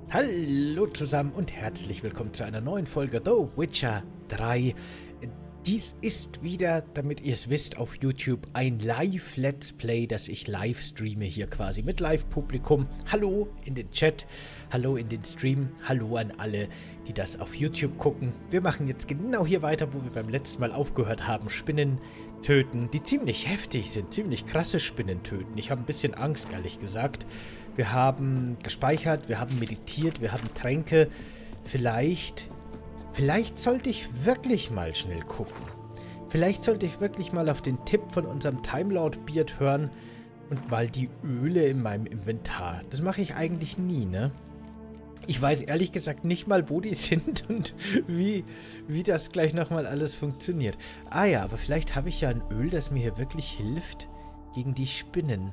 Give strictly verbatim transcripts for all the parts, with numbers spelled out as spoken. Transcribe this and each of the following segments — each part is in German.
Hallo zusammen und herzlich willkommen zu einer neuen Folge The Witcher drei. Dies ist wieder, damit ihr es wisst, auf YouTube ein Live-Let's Play, das ich live streame hier quasi mit Live-Publikum. Hallo in den Chat, hallo in den Stream, hallo an alle, die das auf YouTube gucken. Wir machen jetzt genau hier weiter, wo wir beim letzten Mal aufgehört haben. Spinnen töten, die ziemlich heftig sind, ziemlich krasse Spinnen töten. Ich habe ein bisschen Angst, ehrlich gesagt. Wir haben gespeichert, wir haben meditiert, wir haben Tränke. Vielleicht... Vielleicht sollte ich wirklich mal schnell gucken. Vielleicht sollte ich wirklich mal auf den Tipp von unserem Timelord Beard hören und mal die Öle in meinem Inventar. Das mache ich eigentlich nie, ne? Ich weiß ehrlich gesagt nicht mal, wo die sind und wie, wie das gleich nochmal alles funktioniert. Ah ja, aber vielleicht habe ich ja ein Öl, das mir hier wirklich hilft gegen die Spinnen.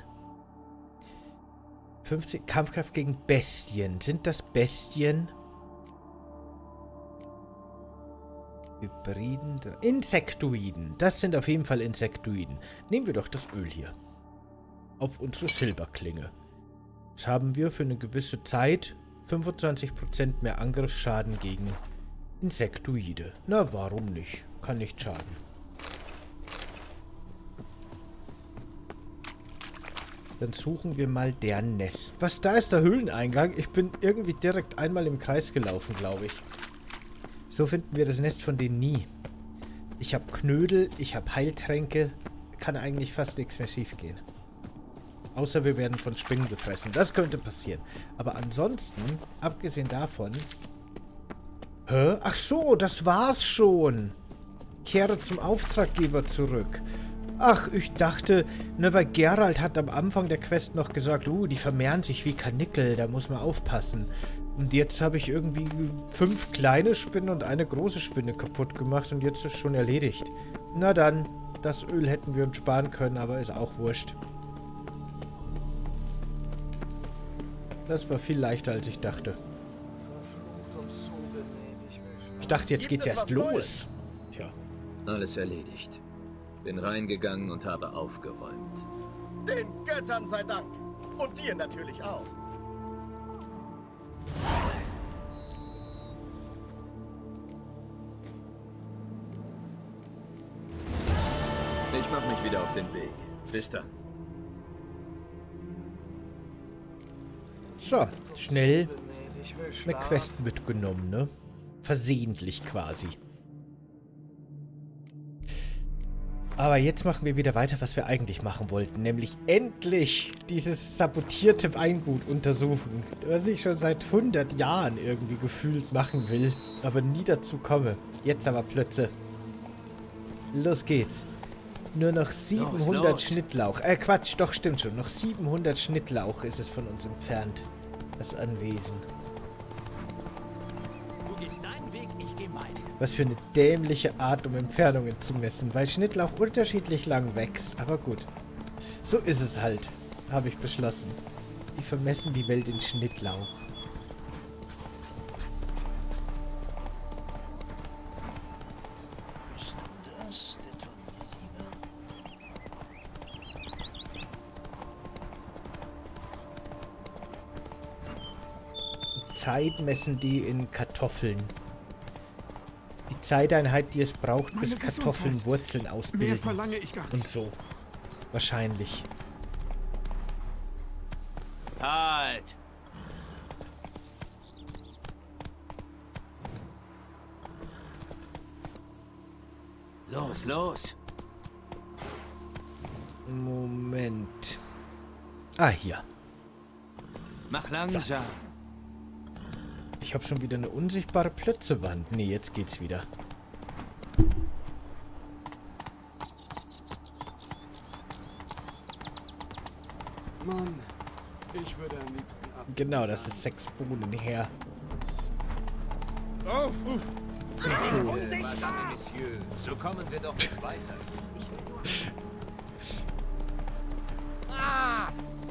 fünfzig Kampfkraft gegen Bestien. Sind das Bestien? Hybriden, Insektoiden. Das sind auf jeden Fall Insektoiden. Nehmen wir doch das Öl hier. Auf unsere Silberklinge. Jetzt haben wir für eine gewisse Zeit fünfundzwanzig Prozent mehr Angriffsschaden gegen Insektoide. Na, warum nicht? Kann nicht schaden. Dann suchen wir mal deren Nest. Was, da ist der Höhleneingang? Ich bin irgendwie direkt einmal im Kreis gelaufen, glaube ich. So finden wir das Nest von denen nie. Ich habe Knödel, ich habe Heiltränke. Kann eigentlich fast nichts mehr schief gehen. Außer wir werden von Spinnen gefressen. Das könnte passieren. Aber ansonsten, abgesehen davon... Hä? Ach so, das war's schon. Kehre zum Auftraggeber zurück. Ach, ich dachte, ne, weil Geralt hat am Anfang der Quest noch gesagt, uh, die vermehren sich wie Karnickel, da muss man aufpassen. Und jetzt habe ich irgendwie fünf kleine Spinnen und eine große Spinne kaputt gemacht und jetzt ist schon erledigt. Na dann, das Öl hätten wir uns sparen können, aber ist auch wurscht. Das war viel leichter, als ich dachte. Ich dachte, jetzt geht's erst los. Tja. Alles erledigt. Bin reingegangen und habe aufgeräumt. Den Göttern sei Dank. Und dir natürlich auch. Ich mache mich wieder auf den Weg. Bis dann. So, schnell eine Quest mitgenommen, ne? Versehentlich quasi. Aber jetzt machen wir wieder weiter, was wir eigentlich machen wollten. Nämlich endlich dieses sabotierte Weingut untersuchen. Was ich schon seit hundert Jahren irgendwie gefühlt machen will. Aber nie dazu komme. Jetzt aber plötzlich. Los geht's. Nur noch siebenhundert los, los. Schnittlauch. Äh, Quatsch, doch, stimmt schon. Noch siebenhundert Schnittlauch ist es von uns entfernt. Das Anwesen. Du gehst deinen Weg, ich geh meinen. Was für eine dämliche Art, um Entfernungen zu messen, weil Schnittlauch unterschiedlich lang wächst. Aber gut. So ist es halt, habe ich beschlossen. Die vermessen die Welt in Schnittlauch. Zeit messen die in Kartoffeln. Die Zeiteinheit, die es braucht, bis Kartoffeln Wurzeln ausbilden. Mehr verlange ich gar nicht. Und so. Wahrscheinlich. Halt! Los, los! Moment. Ah, hier. Mach langsam. So. Ich habe schon wieder eine unsichtbare Plötzewand. Nee, jetzt geht's wieder. Mann, ich würde am liebsten ab. Genau, das ist sechs Bohnen her. Oh, uh. Madame, Monsieur, so kommen wir doch nicht weiter. Ich will nur... Ah!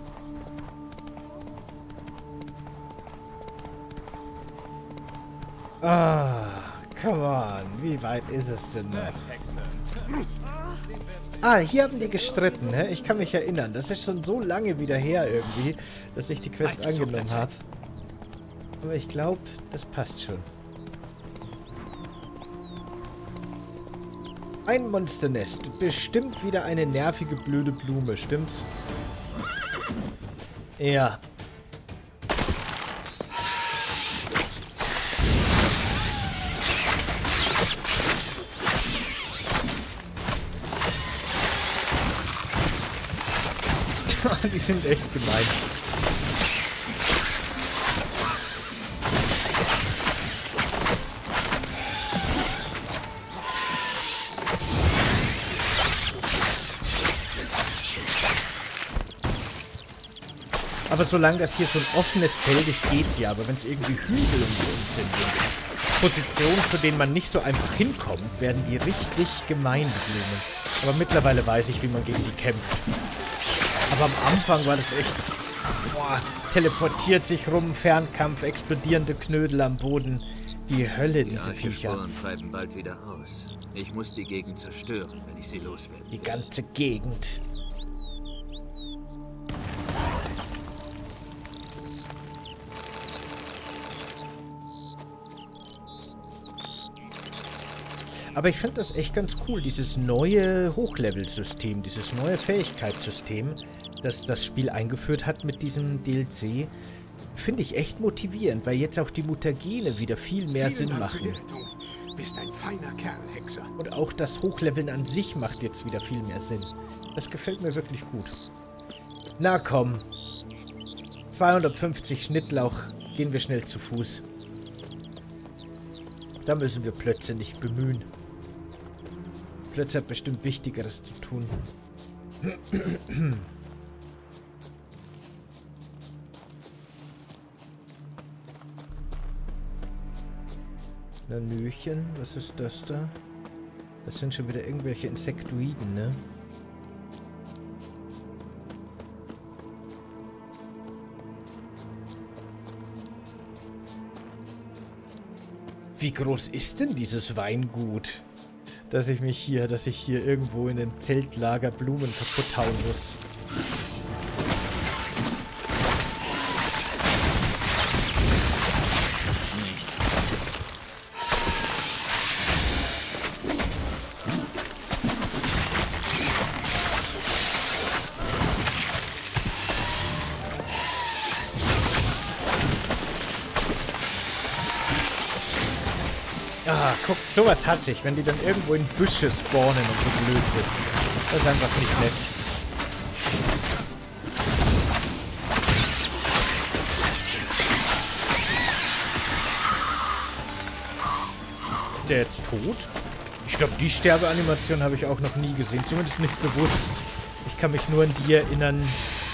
Ah, come on. Wie weit ist es denn noch? Ah, hier haben die gestritten, ne? Ich kann mich erinnern. Das ist schon so lange wieder her irgendwie, dass ich die Quest angenommen habe. Aber ich glaube, das passt schon. Ein Monsternest. Bestimmt wieder eine nervige, blöde Blume, stimmt's? Ja. Die sind echt gemein. Aber solange das hier so ein offenes Feld ist, geht's ja. Aber wenn es irgendwie Hügel um uns sind, Positionen, zu denen man nicht so einfach hinkommt, werden die richtig gemein, die Blumen. Aber mittlerweile weiß ich, wie man gegen die kämpft. Aber am Anfang war das echt... Boah, teleportiert sich rum, Fernkampf, explodierende Knödel am Boden. Die Hölle, diese Die Viecher. Sporen treiben bald wieder aus. Ich muss die Gegend zerstören, wenn ich sie loswerde. Die ganze Gegend. Aber ich finde das echt ganz cool, dieses neue Hochlevel-System, dieses neue Fähigkeitssystem, das das Spiel eingeführt hat mit diesem D L C, finde ich echt motivierend, weil jetzt auch die Mutagene wieder viel mehr Vielen Sinn Dank für machen. die Rettung. Bist ein feiner Kerl, Hexer. Und auch das Hochleveln an sich macht jetzt wieder viel mehr Sinn. Das gefällt mir wirklich gut. Na komm. zweihundertfünfzig Schnittlauch. Gehen wir schnell zu Fuß. Da müssen wir Plötze nicht bemühen. Plötze hat bestimmt Wichtigeres zu tun. Nanöchen, was ist das da? Das sind schon wieder irgendwelche Insektoiden, ne? Wie groß ist denn dieses Weingut? Dass ich mich hier, dass ich hier irgendwo in den Zeltlager Blumen kaputt hauen muss. Ah, guck, sowas hasse ich, wenn die dann irgendwo in Büsche spawnen und so blöd sind. Das ist einfach nicht nett. Ist der jetzt tot? Ich glaube, die Sterbeanimation habe ich auch noch nie gesehen, zumindest nicht bewusst. Ich kann mich nur an die erinnern,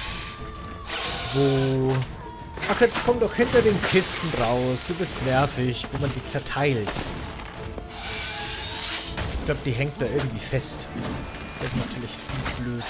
wo... Ach, jetzt komm doch hinter den Kisten raus. Du bist nervig, wo man sie zerteilt. Ich glaube, die hängt da irgendwie fest. Das ist natürlich blöd.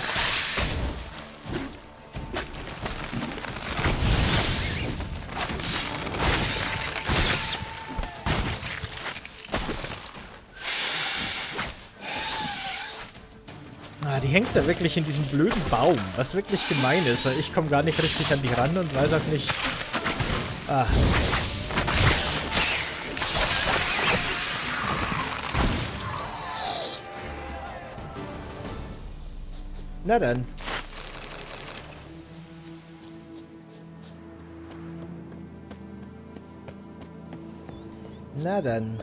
Ah, die hängt da wirklich in diesem blöden Baum, was wirklich gemein ist, weil ich komme gar nicht richtig an die ran und weiß auch nicht... Ah. Na dann. Na dann.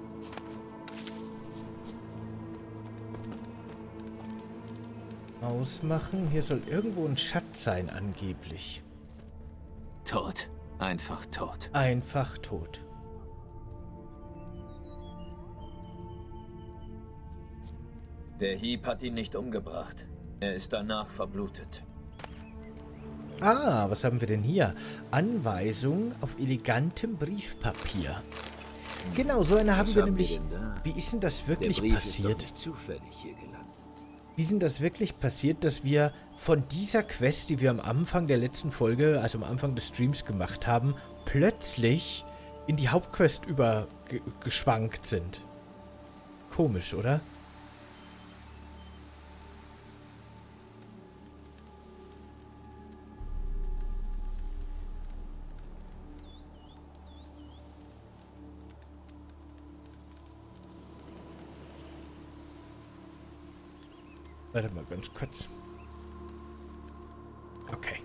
Ausmachen. Hier soll irgendwo ein Schatz sein, angeblich. Tot. Einfach tot. Einfach tot. Der Hieb hat ihn nicht umgebracht. Er ist danach verblutet. Ah, was haben wir denn hier? Anweisung auf elegantem Briefpapier. Genau, so eine haben Was wir haben nämlich... wir denn da? Wie ist denn das Der wirklich Brief passiert? ist doch nicht zufällig hier gelandet. Wie ist denn das wirklich passiert, dass wir von dieser Quest, die wir am Anfang der letzten Folge, also am Anfang des Streams gemacht haben, plötzlich in die Hauptquest übergeschwankt sind? Komisch, oder? Warte mal ganz kurz. Okay.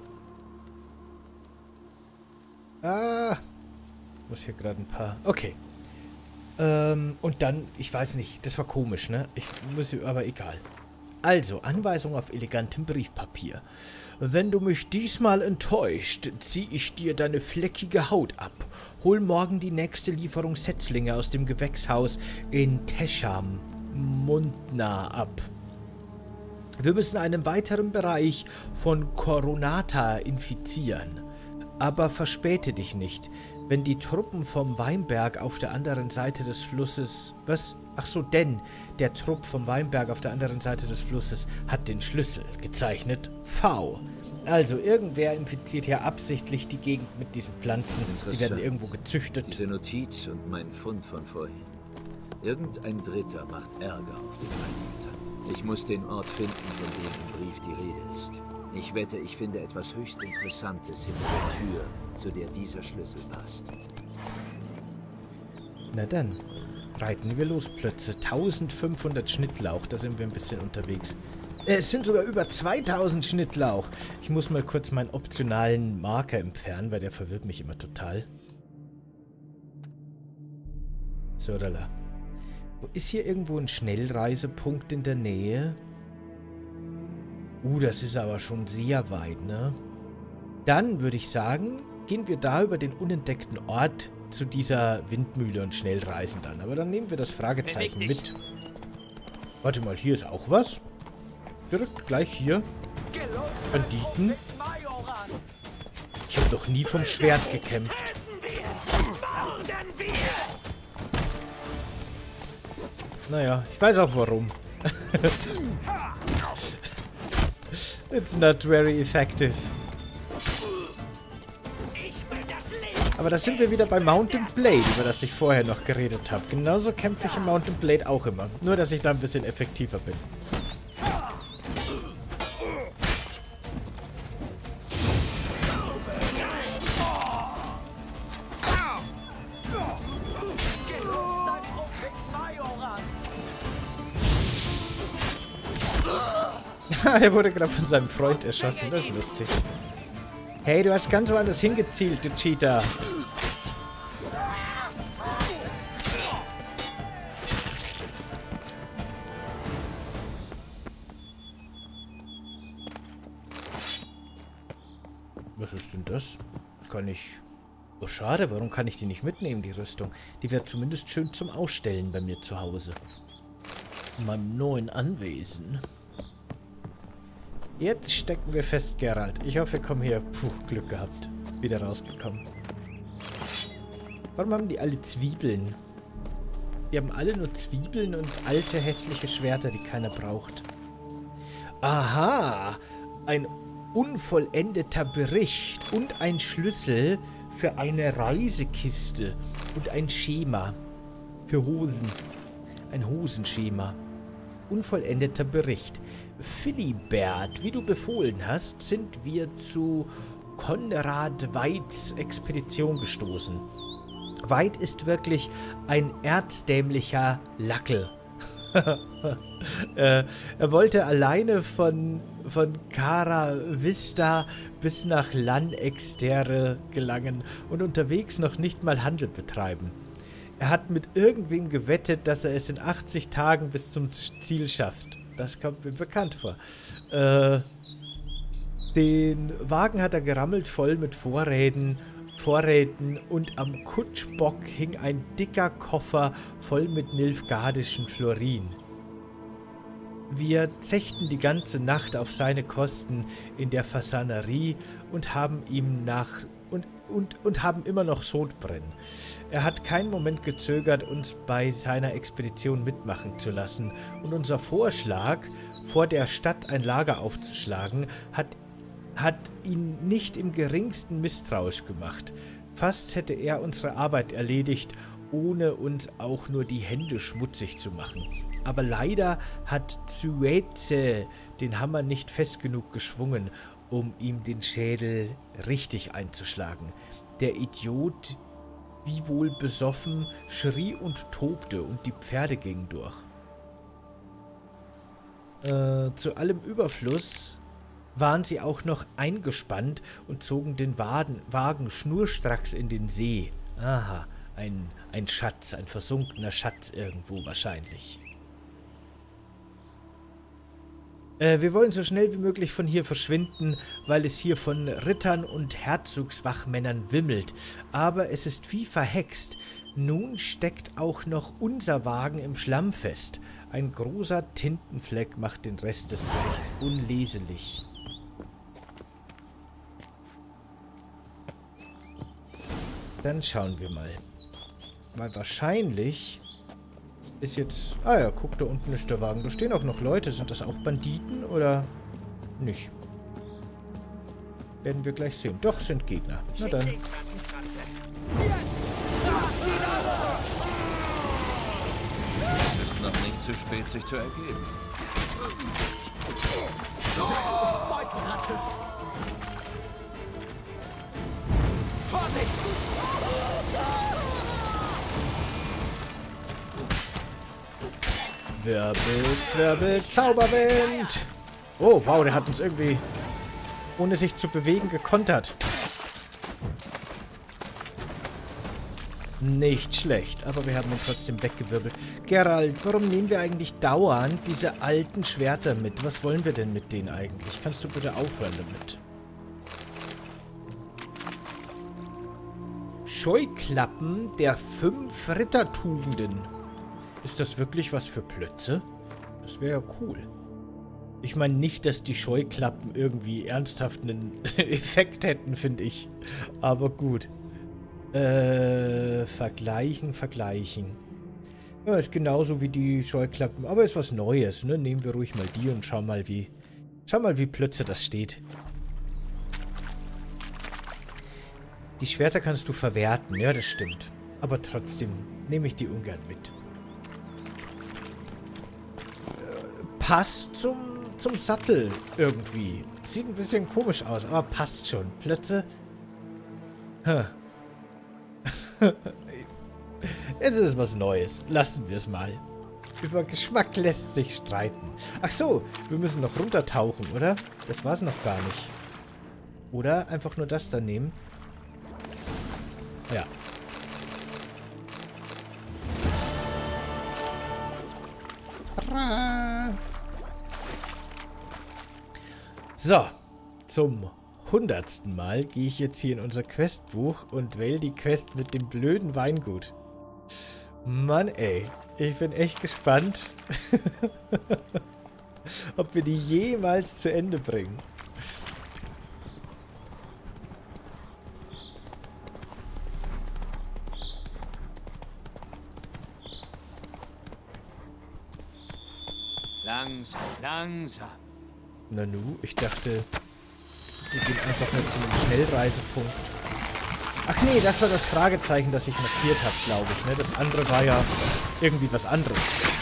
Ah. Muss hier gerade ein paar... Okay. Ähm, und dann, ich weiß nicht, das war komisch, ne? Ich muss, aber egal. Also, Anweisung auf elegantem Briefpapier. Wenn du mich diesmal enttäuscht, zieh ich dir deine fleckige Haut ab. Hol morgen die nächste Lieferung Setzlinge aus dem Gewächshaus in Tescham, Mundna ab. Wir müssen einen weiteren Bereich von Coronata infizieren. Aber verspäte dich nicht. Wenn die Truppen vom Weinberg auf der anderen Seite des Flusses... Was? Ach so, denn der Trupp vom Weinberg auf der anderen Seite des Flusses hat den Schlüssel. Gezeichnet V. Also, irgendwer infiziert hier absichtlich die Gegend mit diesen Pflanzen. Die werden irgendwo gezüchtet. Diese Notiz und mein Fund von vorhin. Irgendein Dritter macht Ärger auf den Einmütern. Ich muss den Ort finden, von dem im Brief die Rede ist. Ich wette, ich finde etwas höchst Interessantes hinter der Tür, zu der dieser Schlüssel passt. Na dann, reiten wir los, Plötze. eintausendfünfhundert Schnittlauch, da sind wir ein bisschen unterwegs. Es sind sogar über zweitausend Schnittlauch. Ich muss mal kurz meinen optionalen Marker entfernen, weil der verwirrt mich immer total. So, lala. Wo ist hier irgendwo ein Schnellreisepunkt in der Nähe? Uh, das ist aber schon sehr weit, ne? Dann würde ich sagen, gehen wir da über den unentdeckten Ort zu dieser Windmühle und Schnellreisen dann. Aber dann nehmen wir das Fragezeichen mit. Warte mal, hier ist auch was. Direkt gleich hier. Banditen. Ich habe doch nie vom Schwert gekämpft. Naja, ich weiß auch warum. It's not very effective. Aber da sind wir wieder bei Mount and Blade, über das ich vorher noch geredet habe. Genauso kämpfe ich im Mount and Blade auch immer. Nur, dass ich da ein bisschen effektiver bin. Der wurde gerade von seinem Freund erschossen. Das ist lustig. Hey, du hast ganz woanders hingezielt, du Cheater. Was ist denn das? Kann ich... Oh, schade. Warum kann ich die nicht mitnehmen, die Rüstung? Die wäre zumindest schön zum Ausstellen bei mir zu Hause. In meinem neuen Anwesen. Jetzt stecken wir fest, Geralt. Ich hoffe, wir kommen hier... Puh, Glück gehabt. Wieder rausgekommen. Warum haben die alle Zwiebeln? Die haben alle nur Zwiebeln und alte, hässliche Schwerter, die keiner braucht. Aha! Ein unvollendeter Bericht und ein Schlüssel für eine Reisekiste und ein Schema für Hosen. Ein Hosenschema. Unvollendeter Bericht. Philibert, wie du befohlen hast, sind wir zu Konrad Weids Expedition gestoßen. Weid ist wirklich ein erzdämlicher Lackel. äh, er wollte alleine von, von Cara Vista bis nach Lan Exterre gelangen und unterwegs noch nicht mal Handel betreiben. Er hat mit irgendwem gewettet, dass er es in achtzig Tagen bis zum Ziel schafft. Das kommt mir bekannt vor. Äh, den Wagen hat er gerammelt voll mit Vorräten, Vorräten und am Kutschbock hing ein dicker Koffer voll mit nilfgaardischen Florin. Wir zechten die ganze Nacht auf seine Kosten in der Fasanerie und haben ihm nach und, und, und haben immer noch Sodbrennen. Er hat keinen Moment gezögert, uns bei seiner Expedition mitmachen zu lassen, und unser Vorschlag, vor der Stadt ein Lager aufzuschlagen, hat, hat ihn nicht im geringsten misstrauisch gemacht. Fast hätte er unsere Arbeit erledigt, ohne uns auch nur die Hände schmutzig zu machen. Aber leider hat Zueze den Hammer nicht fest genug geschwungen, um ihm den Schädel richtig einzuschlagen. Der Idiot, wie wohl besoffen, schrie und tobte und die Pferde gingen durch. Äh, zu allem Überfluss waren sie auch noch eingespannt und zogen den Wagen, Wagen schnurstracks in den See. Aha, ein, ein Schatz, ein versunkener Schatz irgendwo wahrscheinlich. Äh, wir wollen so schnell wie möglich von hier verschwinden, weil es hier von Rittern und Herzogswachmännern wimmelt. Aber es ist wie verhext. Nun steckt auch noch unser Wagen im Schlamm fest. Ein großer Tintenfleck macht den Rest des Berichts unleselig. Dann schauen wir mal. Weil wahrscheinlich ist jetzt... Ah ja, guck, da unten ist der Wagen. Da stehen auch noch Leute. Sind das auch Banditen oder nicht? Werden wir gleich sehen. Doch, sind Gegner. Na dann. Es ist noch nicht zu spät, sich zu ergeben. Wirbel, Zwirbel, Zauberwind! Oh, wow, der hat uns irgendwie, ohne sich zu bewegen, gekontert. Nicht schlecht, aber wir haben ihn trotzdem weggewirbelt. Geralt, warum nehmen wir eigentlich dauernd diese alten Schwerter mit? Was wollen wir denn mit denen eigentlich? Kannst du bitte aufhören damit? Scheuklappen der fünf Rittertugenden. Ist das wirklich was für Plötze? Das wäre ja cool. Ich meine nicht, dass die Scheuklappen irgendwie ernsthaft einen Effekt hätten, finde ich. Aber gut. Äh, vergleichen, vergleichen. Ja, ist genauso wie die Scheuklappen, aber ist was Neues, ne? Nehmen wir ruhig mal die und schau mal, wie... Schau mal, wie Plötze das steht. Die Schwerter kannst du verwerten, ja, das stimmt. Aber trotzdem nehme ich die ungern mit. Passt zum, zum Sattel irgendwie. Sieht ein bisschen komisch aus, aber passt schon. Plötze. Huh. Es ist was Neues. Lassen wir es mal. Über Geschmack lässt sich streiten. Ach so, wir müssen noch runtertauchen, oder? Das war es noch gar nicht. Oder einfach nur das da nehmen. Ja. So, zum hundertsten Mal gehe ich jetzt hier in unser Questbuch und wähle die Quest mit dem blöden Weingut. Mann, ey. Ich bin echt gespannt, ob wir die jemals zu Ende bringen. Langsam, langsam. Nanu, ich dachte, wir gehen einfach nur zum Schnellreisepunkt. Ach nee, das war das Fragezeichen, das ich markiert habe, glaube ich. Ne? Das andere war ja irgendwie was anderes.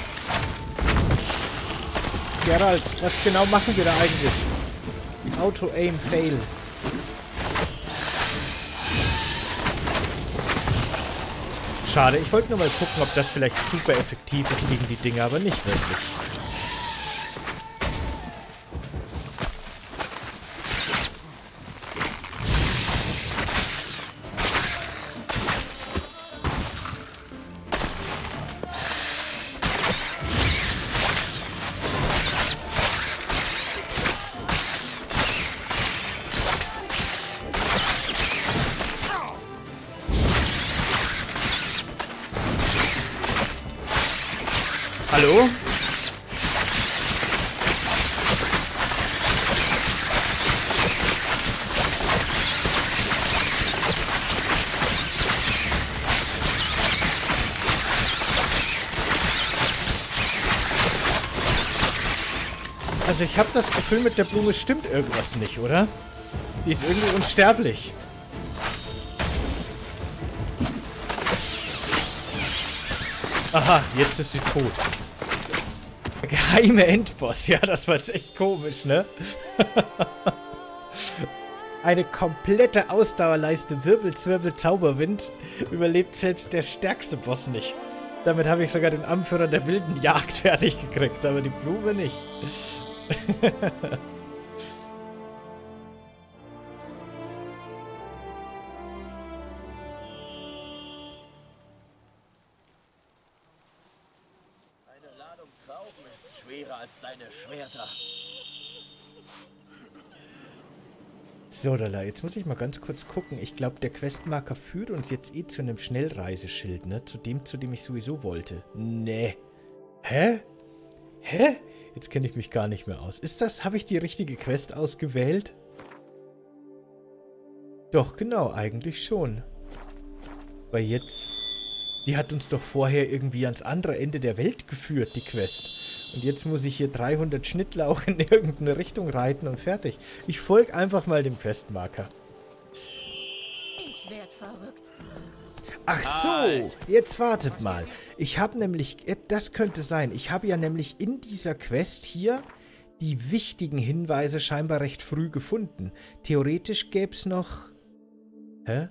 Geralt, was genau machen wir da eigentlich? Auto-Aim-Fail. Schade, ich wollte nur mal gucken, ob das vielleicht super effektiv ist gegen die Dinger, aber nicht wirklich. Hallo? Also ich habe das Gefühl, mit der Blume stimmt irgendwas nicht, oder? Die ist irgendwie unsterblich. Aha, jetzt ist sie tot. Der geheime Endboss. Ja, das war jetzt echt komisch, ne? Eine komplette Ausdauerleiste Wirbel, Zwirbel, Zauberwind überlebt selbst der stärkste Boss nicht. Damit habe ich sogar den Anführer der wilden Jagd fertig gekriegt, aber die Blume nicht. Eine Ladung Trauben ist schwerer als deine Schwerter. So, Lala, jetzt muss ich mal ganz kurz gucken. Ich glaube, der Questmarker führt uns jetzt eh zu einem Schnellreiseschild, ne? Zu dem, zu dem ich sowieso wollte. Nee. Hä? Hä? Jetzt kenne ich mich gar nicht mehr aus. Ist das, habe ich die richtige Quest ausgewählt? Doch, genau, eigentlich schon. Weil jetzt... Die hat uns doch vorher irgendwie ans andere Ende der Welt geführt, die Quest. Und jetzt muss ich hier dreihundert Schnittlauch in irgendeine Richtung reiten und fertig. Ich folge einfach mal dem Questmarker. Ich werd verrückt. Ach so, jetzt wartet mal. Ich habe nämlich, das könnte sein, ich habe ja nämlich in dieser Quest hier die wichtigen Hinweise scheinbar recht früh gefunden. Theoretisch gäbe es noch... Hä?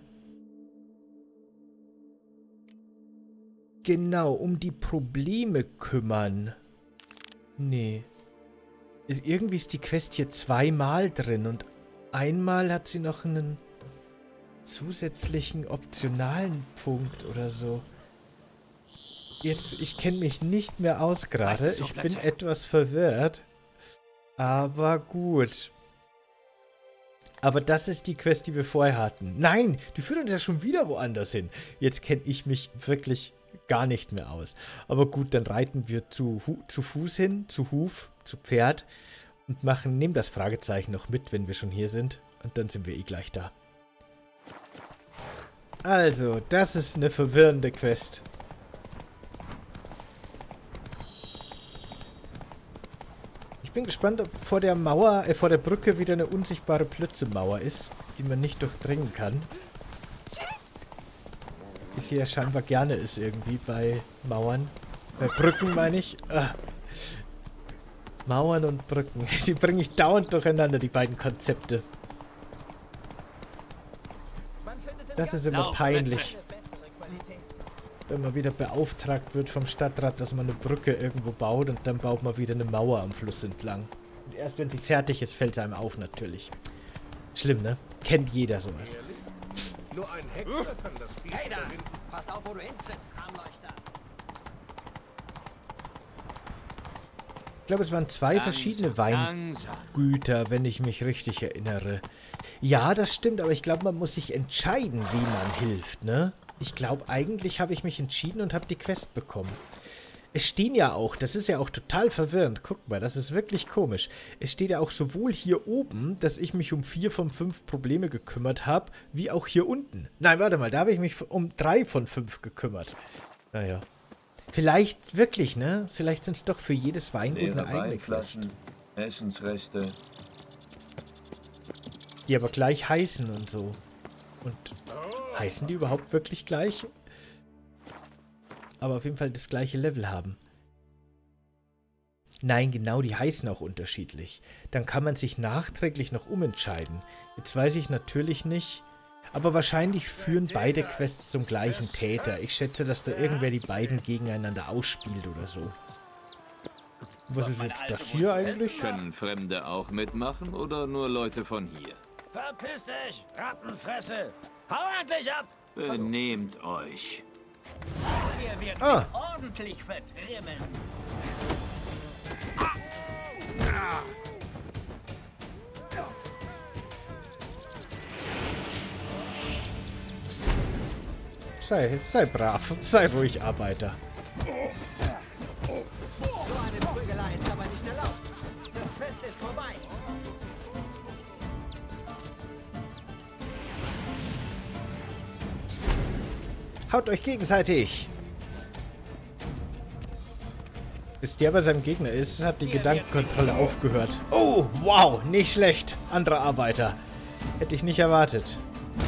Genau, um die Probleme kümmern. Nee. Ist, irgendwie ist die Quest hier zweimal drin und einmal hat sie noch einen zusätzlichen optionalen Punkt oder so. Jetzt, ich kenne mich nicht mehr aus gerade. Ich bin etwas verwirrt. Aber gut. Aber das ist die Quest, die wir vorher hatten. Nein, die führt uns ja schon wieder woanders hin. Jetzt kenne ich mich wirklich gar nicht mehr aus. Aber gut, dann reiten wir zu, zu Fuß hin, zu Huf, zu Pferd und machen, nehmen das Fragezeichen noch mit, wenn wir schon hier sind. Und dann sind wir eh gleich da. Also, das ist eine verwirrende Quest. Ich bin gespannt, ob vor der Mauer, äh, vor der Brücke wieder eine unsichtbare Plützemauer ist, die man nicht durchdringen kann. Wie es hier scheinbar gerne ist irgendwie bei Mauern. Bei Brücken meine ich. Ah. Mauern und Brücken. Die bringe ich dauernd durcheinander, die beiden Konzepte. Das ist immer peinlich. Wenn man wieder beauftragt wird vom Stadtrat, dass man eine Brücke irgendwo baut und dann baut man wieder eine Mauer am Fluss entlang. Und erst wenn sie fertig ist, fällt es einem auf natürlich. Schlimm, ne? Kennt jeder sowas. Nur ein Hexer kann das Vieh Hey da! verwenden. Pass auf, wo du hintrittst, Armleuchter! Ich glaube, es waren zwei verschiedene Weingüter, wenn ich mich richtig erinnere. Ja, das stimmt, aber ich glaube, man muss sich entscheiden, wie man hilft, ne? Ich glaube, eigentlich habe ich mich entschieden und habe die Quest bekommen. Es stehen ja auch, das ist ja auch total verwirrend. Guck mal, das ist wirklich komisch. Es steht ja auch sowohl hier oben, dass ich mich um vier von fünf Probleme gekümmert habe, wie auch hier unten. Nein, warte mal, da habe ich mich um drei von fünf gekümmert. Naja. Vielleicht wirklich, ne? Vielleicht sind es doch für jedes Weingut Leere eine eigene Quest. Weinflaschen, Essensreste. Die aber gleich heißen und so. Und heißen die überhaupt wirklich gleich? Aber auf jeden Fall das gleiche Level haben. Nein, genau, die heißen auch unterschiedlich. Dann kann man sich nachträglich noch umentscheiden. Jetzt weiß ich natürlich nicht, aber wahrscheinlich führen beide Quests zum gleichen Täter. Ich schätze, dass da irgendwer die beiden gegeneinander ausspielt oder so. Was ist jetzt das hier eigentlich? Können Fremde auch mitmachen oder nur Leute von hier? Verpiss dich, Rattenfresse! Hau endlich ab! Benehmt euch. Wir werden Ah. dich ordentlich vertrimmen. Sei, sei brav, sei ruhig, Arbeiter. So eine Prügelei ist aber nicht erlaubt. Das Fest ist vorbei. Haut euch gegenseitig! Bis der bei seinem Gegner ist, hat die Gedankenkontrolle aufgehört. Oh, wow, nicht schlecht. Anderer Arbeiter. Hätte ich nicht erwartet.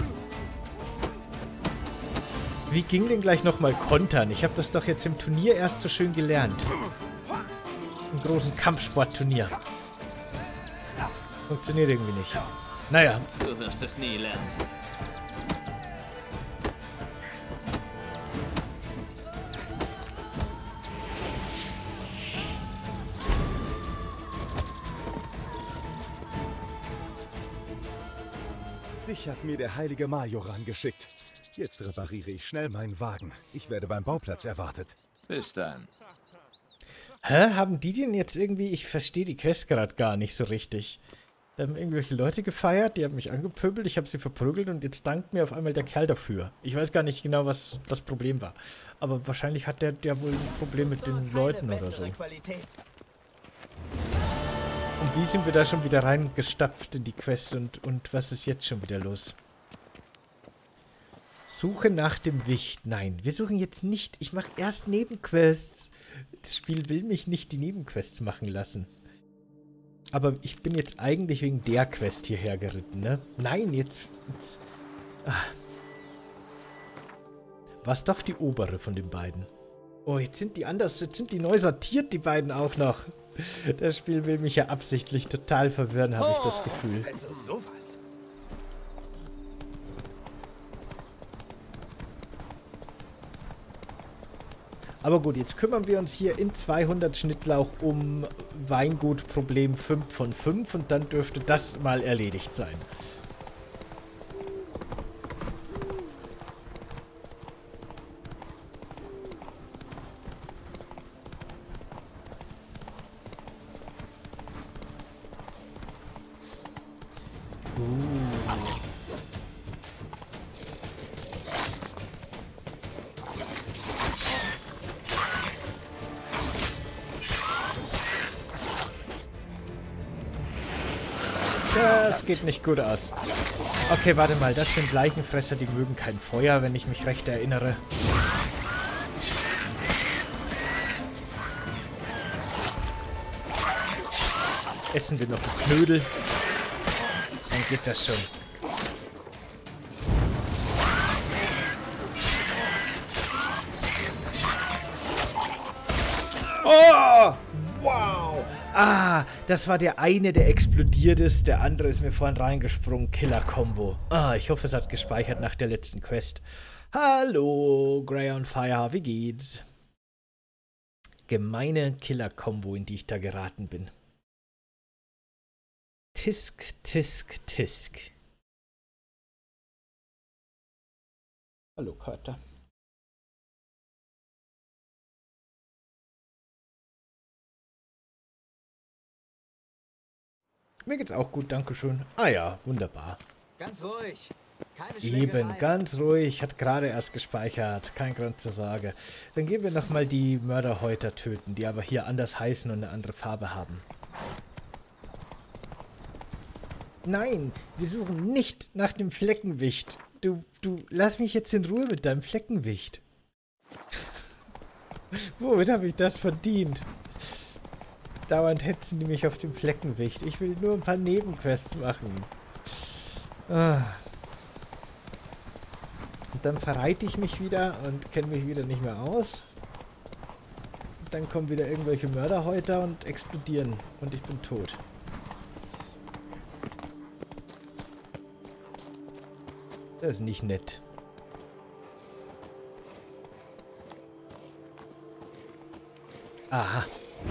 Wie ging denn gleich nochmal kontern? Ich habe das doch jetzt im Turnier erst so schön gelernt. Im großen Kampfsportturnier. Funktioniert irgendwie nicht. Naja. Du wirst es nie lernen. Dich hat mir der heilige Majoran geschickt. Jetzt repariere ich schnell meinen Wagen. Ich werde beim Bauplatz erwartet. Bis dann. Hä? Haben die denn jetzt irgendwie... Ich verstehe die Quest gerade gar nicht so richtig. Da haben irgendwelche Leute gefeiert, die haben mich angepöbelt, ich habe sie verprügelt und jetzt dankt mir auf einmal der Kerl dafür. Ich weiß gar nicht genau, was das Problem war. Aber wahrscheinlich hat der, der wohl ein Problem mit den Leuten oder so. Und wie sind wir da schon wieder reingestapft in die Quest und, und was ist jetzt schon wieder los? Suche nach dem Wicht. Nein, wir suchen jetzt nicht. Ich mache erst Nebenquests. Das Spiel will mich nicht die Nebenquests machen lassen. Aber ich bin jetzt eigentlich wegen der Quest hierher geritten, ne? Nein, jetzt... jetzt war doch die obere von den beiden. Oh, jetzt sind die anders. Jetzt sind die neu sortiert, die beiden auch noch. Das Spiel will mich ja absichtlich total verwirren, habe ich das Gefühl. Also sowas. Aber gut, jetzt kümmern wir uns hier in zweihundert Schnittlauch um Weingut-Problem fünf von fünf und dann dürfte das mal erledigt sein. Das geht nicht gut aus. Okay, warte mal, das sind Leichenfresser, die mögen kein Feuer, wenn ich mich recht erinnere. Essen wir noch einen Knödel. Dann geht das schon. Oh! Wow! Ah, das war der eine, der explodiert ist. Der andere ist mir vorhin reingesprungen. Killer-Kombo. Ah, ich hoffe, es hat gespeichert nach der letzten Quest. Hallo, Grey on Fire, wie geht's? Gemeine Killer-Kombo, in die ich da geraten bin. Tisk, tisk, tisk. Hallo, Carter. Mir geht's auch gut, dankeschön. Ah ja, wunderbar. Ganz ruhig. Keine Eben, Schlägerei. ganz ruhig. Hat gerade erst gespeichert. Kein Grund zur Sorge. Dann gehen wir nochmal die Mörderhäuter töten, die aber hier anders heißen und eine andere Farbe haben. Nein, wir suchen nicht nach dem Fleckenwicht. Du, du, lass mich jetzt in Ruhe mit deinem Fleckenwicht. Womit habe ich das verdient? Dauernd hetzen die mich auf dem Fleckenwicht. Ich will nur ein paar Nebenquests machen. Ah. Und dann verreite ich mich wieder und kenne mich wieder nicht mehr aus. Und dann kommen wieder irgendwelche Mörderhäuter und explodieren. Und ich bin tot. Das ist nicht nett. Aha.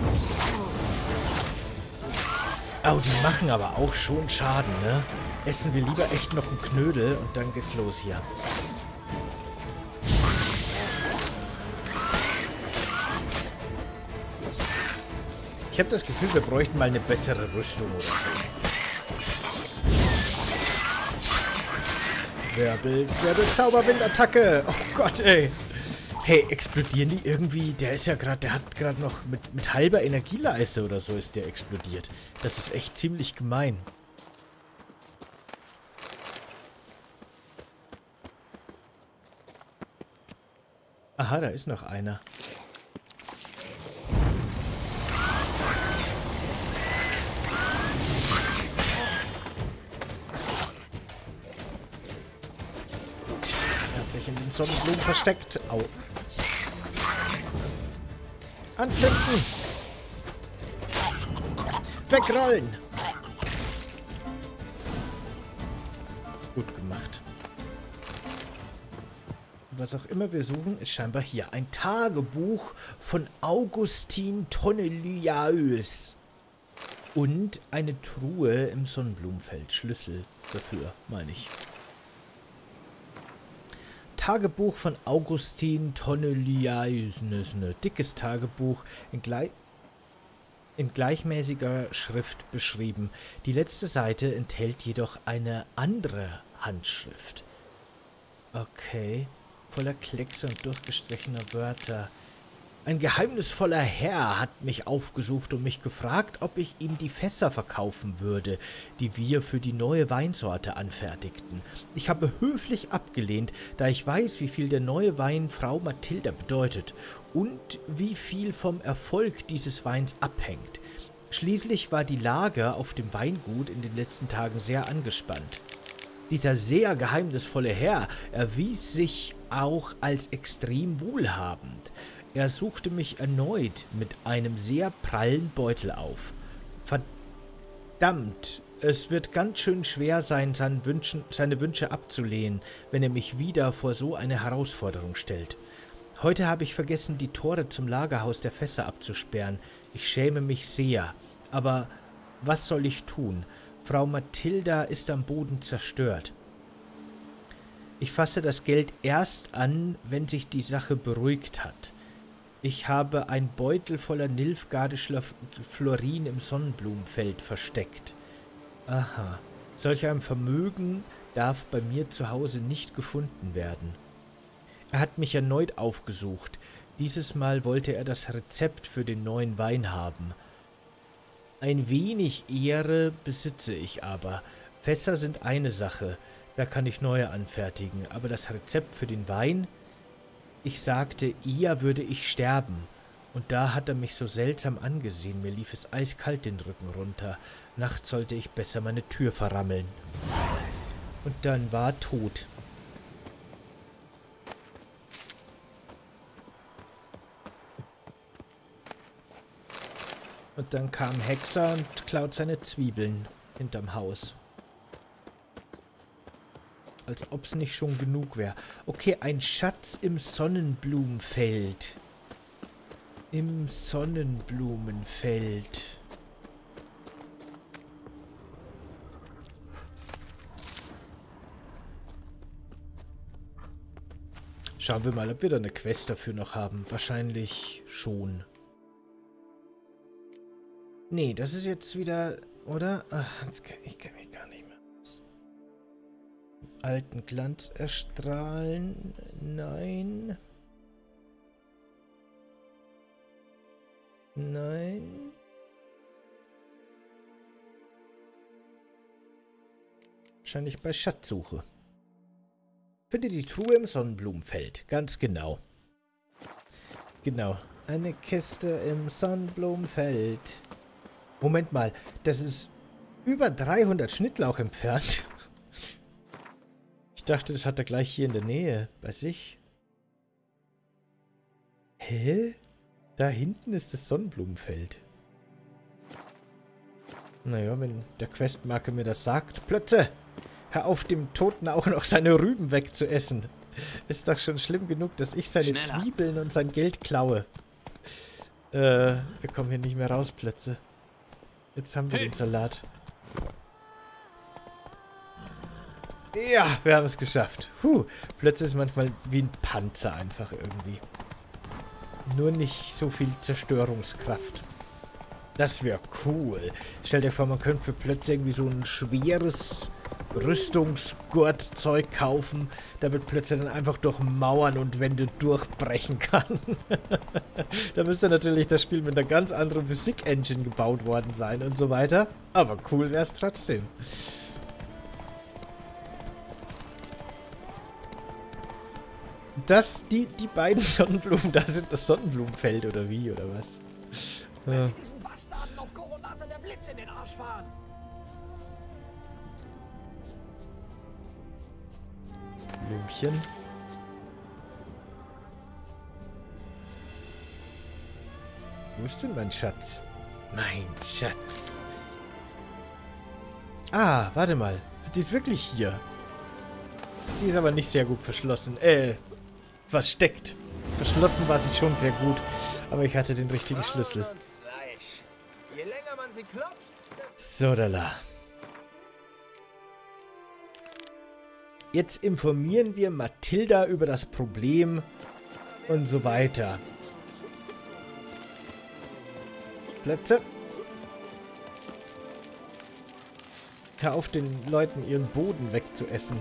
Oh, die machen aber auch schon Schaden, ne? Essen wir lieber echt noch einen Knödel und dann geht's los hier. Ich habe das Gefühl, wir bräuchten mal eine bessere Rüstung oder so. Wirbel, Wirbel, Zauberwindattacke! Oh Gott, ey! Hey, explodieren die irgendwie? Der ist ja gerade, der hat gerade noch mit, mit halber Energieleiste oder so ist der explodiert. Das ist echt ziemlich gemein. Aha, da ist noch einer. Er hat sich in den Sonnenblumen versteckt. Au. Anzünden! Wegrollen! Gut gemacht. Was auch immer wir suchen, ist scheinbar hier ein Tagebuch von Augustin Tonneliaeus. Und eine Truhe im Sonnenblumenfeld. Schlüssel dafür, meine ich. Tagebuch von Augustin Tonneliaisne. Dickes Tagebuch in, gleich, in gleichmäßiger Schrift beschrieben. Die letzte Seite enthält jedoch eine andere Handschrift. Okay. Voller Kleckse und durchgestrichener Wörter. Ein geheimnisvoller Herr hat mich aufgesucht und mich gefragt, ob ich ihm die Fässer verkaufen würde, die wir für die neue Weinsorte anfertigten. Ich habe höflich abgelehnt, da ich weiß, wie viel der neue Wein Frau Mathilda bedeutet und wie viel vom Erfolg dieses Weins abhängt. Schließlich war die Lage auf dem Weingut in den letzten Tagen sehr angespannt. Dieser sehr geheimnisvolle Herr erwies sich auch als extrem wohlhabend. Er suchte mich erneut mit einem sehr prallen Beutel auf. Verdammt, es wird ganz schön schwer sein, seine Wünschen, seine Wünsche abzulehnen, wenn er mich wieder vor so eine Herausforderung stellt. Heute habe ich vergessen, die Tore zum Lagerhaus der Fässer abzusperren. Ich schäme mich sehr. Aber was soll ich tun? Frau Mathilda ist am Boden zerstört. Ich fasse das Geld erst an, wenn sich die Sache beruhigt hat. Ich habe einen Beutel voller nilfgaardischer Florin im Sonnenblumenfeld versteckt. Aha, solch ein Vermögen darf bei mir zu Hause nicht gefunden werden. Er hat mich erneut aufgesucht. Dieses Mal wollte er das Rezept für den neuen Wein haben. Ein wenig Ehre besitze ich aber. Fässer sind eine Sache, da kann ich neue anfertigen, aber das Rezept für den Wein... Ich sagte, eher würde ich sterben. Und da hat er mich so seltsam angesehen. Mir lief es eiskalt den Rücken runter. Nachts sollte ich besser meine Tür verrammeln. Und dann war er tot. Und dann kam ein Hexer und klaut seine Zwiebeln hinterm Haus. Als ob es nicht schon genug wäre. Okay, ein Schatz im Sonnenblumenfeld. Im Sonnenblumenfeld. Schauen wir mal, ob wir da eine Quest dafür noch haben. Wahrscheinlich schon. Nee, das ist jetzt wieder... Oder? Ach, ich kenne mich gar nicht mehr. Alten Glanz erstrahlen. Nein. Nein. Wahrscheinlich bei Schatzsuche. Finde die Truhe im Sonnenblumenfeld. Ganz genau. Genau. Eine Kiste im Sonnenblumenfeld. Moment mal. Das ist über dreihundert Schnittlauch entfernt. Ich dachte, das hat er gleich hier in der Nähe bei sich. Hä? Da hinten ist das Sonnenblumenfeld. Naja, wenn der Questmarker mir das sagt. Plötze! Hör auf, dem Toten auch noch seine Rüben wegzuessen. Ist doch schon schlimm genug, dass ich seine Schneller. Zwiebeln und sein Geld klaue. Äh, wir kommen hier nicht mehr raus, Plötze. Jetzt haben wir hey. den Salat. Ja, wir haben es geschafft. Puh, plötzlich ist manchmal wie ein Panzer einfach irgendwie. Nur nicht so viel Zerstörungskraft. Das wäre cool. Stell dir vor, man könnte für plötzlich irgendwie so ein schweres Rüstungsgurtzeug kaufen, damit plötzlich dann einfach durch Mauern und Wände durchbrechen kann. Da müsste natürlich das Spiel mit einer ganz anderen Physik-Engine gebaut worden sein und so weiter. Aber cool wäre es trotzdem. Das, die, die beiden Sonnenblumen, da sind das Sonnenblumenfeld oder wie, oder was? Ja. Diesen Bastarden auf Coronata der Blitz in den Arsch fahren. Blümchen. Wo ist denn mein Schatz? Mein Schatz. Ah, warte mal. Die ist wirklich hier. Die ist aber nicht sehr gut verschlossen. Äh, versteckt. Verschlossen war sie schon sehr gut. Aber ich hatte den richtigen Schlüssel. Je länger man sie klopft, So, da. Jetzt informieren wir Mathilda über das Problem und so weiter. Plätze. Hör auf, den Leuten ihren Boden wegzuessen.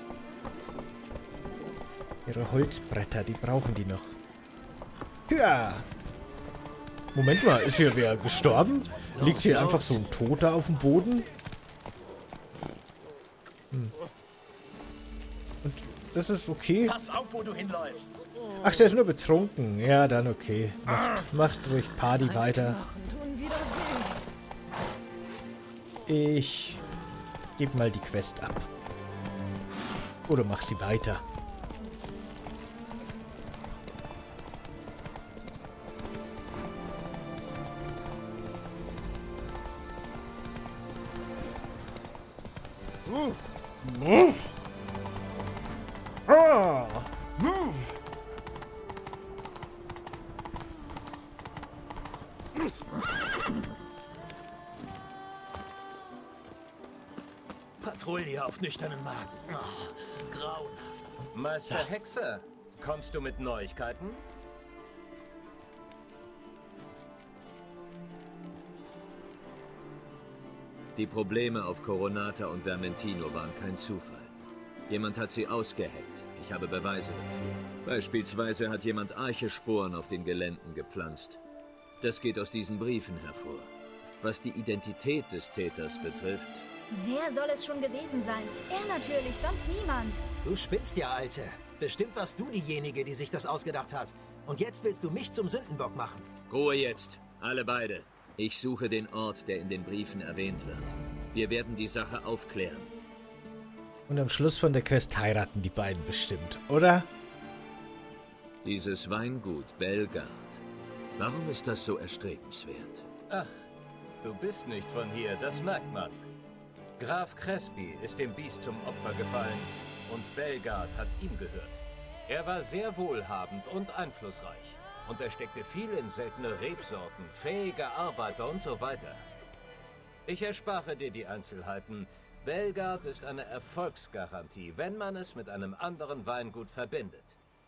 Ihre Holzbretter, die brauchen die noch. Ja. Moment mal, ist hier wer gestorben? Liegt hier einfach so ein Toter auf dem Boden? Hm. Und das ist okay? Pass auf, wo du hinläufst. Ach, der ist nur betrunken. Ja, dann okay. Macht, macht ruhig Party weiter. Ich gebe mal die Quest ab. Oder mach sie weiter. Ah. Patrouille auf nüchternen Magen. Oh, grauenhaft. Meister Hexer, kommst du mit Neuigkeiten? Die Probleme auf Coronata und Vermentino waren kein Zufall. Jemand hat sie ausgeheckt. Ich habe Beweise dafür. Beispielsweise hat jemand Archesporen auf den Geländen gepflanzt. Das geht aus diesen Briefen hervor. Was die Identität des Täters betrifft... Wer soll es schon gewesen sein? Er natürlich, sonst niemand. Du spinnst ja, Alte. Bestimmt warst du diejenige, die sich das ausgedacht hat. Und jetzt willst du mich zum Sündenbock machen. Ruhe jetzt, alle beide. Ich suche den Ort, der in den Briefen erwähnt wird. Wir werden die Sache aufklären. Und am Schluss von der Quest heiraten die beiden bestimmt, oder? Dieses Weingut Belgard. Warum ist das so erstrebenswert? Ach, du bist nicht von hier, das merkt man. Graf Crespi ist dem Biest zum Opfer gefallen und Belgard hat ihm gehört. Er war sehr wohlhabend und einflussreich. Und er steckte viel in seltene Rebsorten, fähige Arbeiter und so weiter. Ich erspare dir die Einzelheiten. Belgard ist eine Erfolgsgarantie, wenn man es mit einem anderen Weingut verbindet.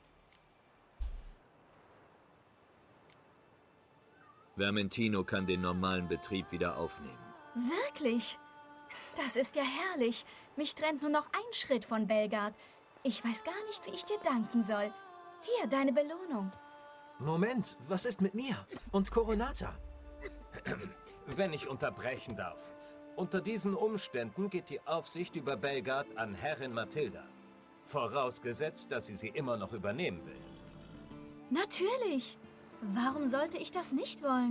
Vermentino kann den normalen Betrieb wieder aufnehmen. Wirklich? Das ist ja herrlich. Mich trennt nur noch ein Schritt von Belgard. Ich weiß gar nicht, wie ich dir danken soll. Hier, deine Belohnung. Moment, was ist mit mir? Und Coronata? Wenn ich unterbrechen darf. Unter diesen Umständen geht die Aufsicht über Belgard an Herrin Mathilda. Vorausgesetzt, dass sie sie immer noch übernehmen will. Natürlich. Warum sollte ich das nicht wollen?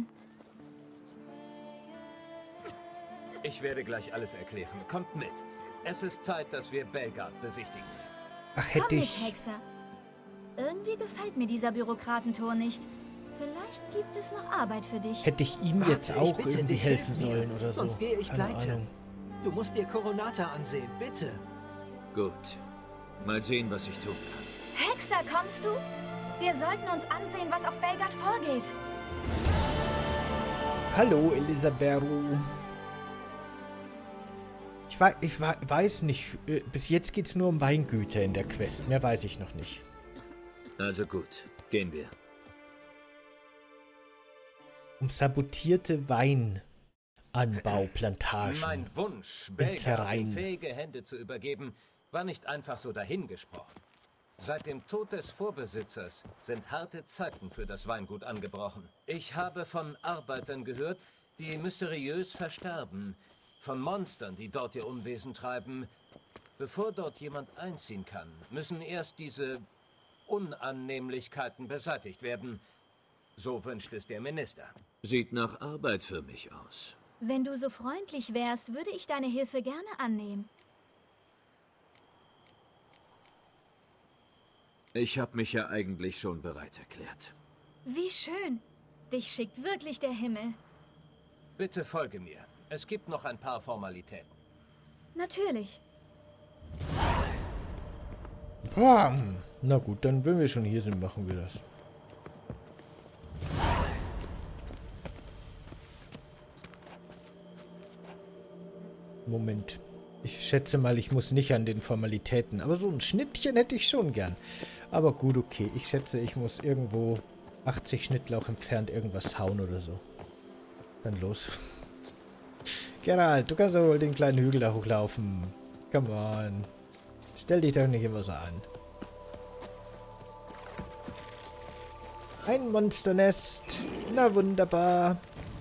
Ich werde gleich alles erklären. Kommt mit. Es ist Zeit, dass wir Belgard besichtigen. Ach, hätte Komm ich... mit, Hexer. Irgendwie gefällt mir dieser Bürokratentor nicht. Vielleicht gibt es noch Arbeit für dich. Hätte ich ihm Warte, jetzt ich auch bitte irgendwie dich, helfen hilf mir, sollen oder so. Sonst gehe ich Keine pleite. Ahnung. Du musst dir Coronata ansehen, bitte. Gut. Mal sehen, was ich tun kann. Hexer, kommst du? Wir sollten uns ansehen, was auf Belgard vorgeht. Hallo, Elisabeth. Ich, wei ich wei weiß nicht. Bis jetzt geht es nur um Weingüter in der Quest. Mehr weiß ich noch nicht. Also gut, gehen wir. Um sabotierte Weinanbauplantagen. Mein Wunsch, Belgard Inzereien. in fähige Hände zu übergeben, war nicht einfach so dahingesprochen. Seit dem Tod des Vorbesitzers sind harte Zeiten für das Weingut angebrochen. Ich habe von Arbeitern gehört, die mysteriös versterben. Von Monstern, die dort ihr Unwesen treiben. Bevor dort jemand einziehen kann, müssen erst diese Unannehmlichkeiten beseitigt werden. So wünscht es der Minister. Sieht nach Arbeit für mich aus. Wenn du so freundlich wärst, würde ich deine Hilfe gerne annehmen. Ich habe mich ja eigentlich schon bereit erklärt. Wie schön. Dich schickt wirklich der Himmel. Bitte folge mir. Es gibt noch ein paar Formalitäten. Natürlich. Ah, na gut, dann wenn wir schon hier sind, machen wir das. Moment. Ich schätze mal, ich muss nicht an den Formalitäten. Aber so ein Schnittchen hätte ich schon gern. Aber gut, okay. Ich schätze, ich muss irgendwo achtzig Schnittlauch entfernt irgendwas hauen oder so. Dann los. Geralt, du kannst doch wohl den kleinen Hügel da hochlaufen. Come on. Stell dich doch nicht immer so an. Ein Monsternest. Na wunderbar.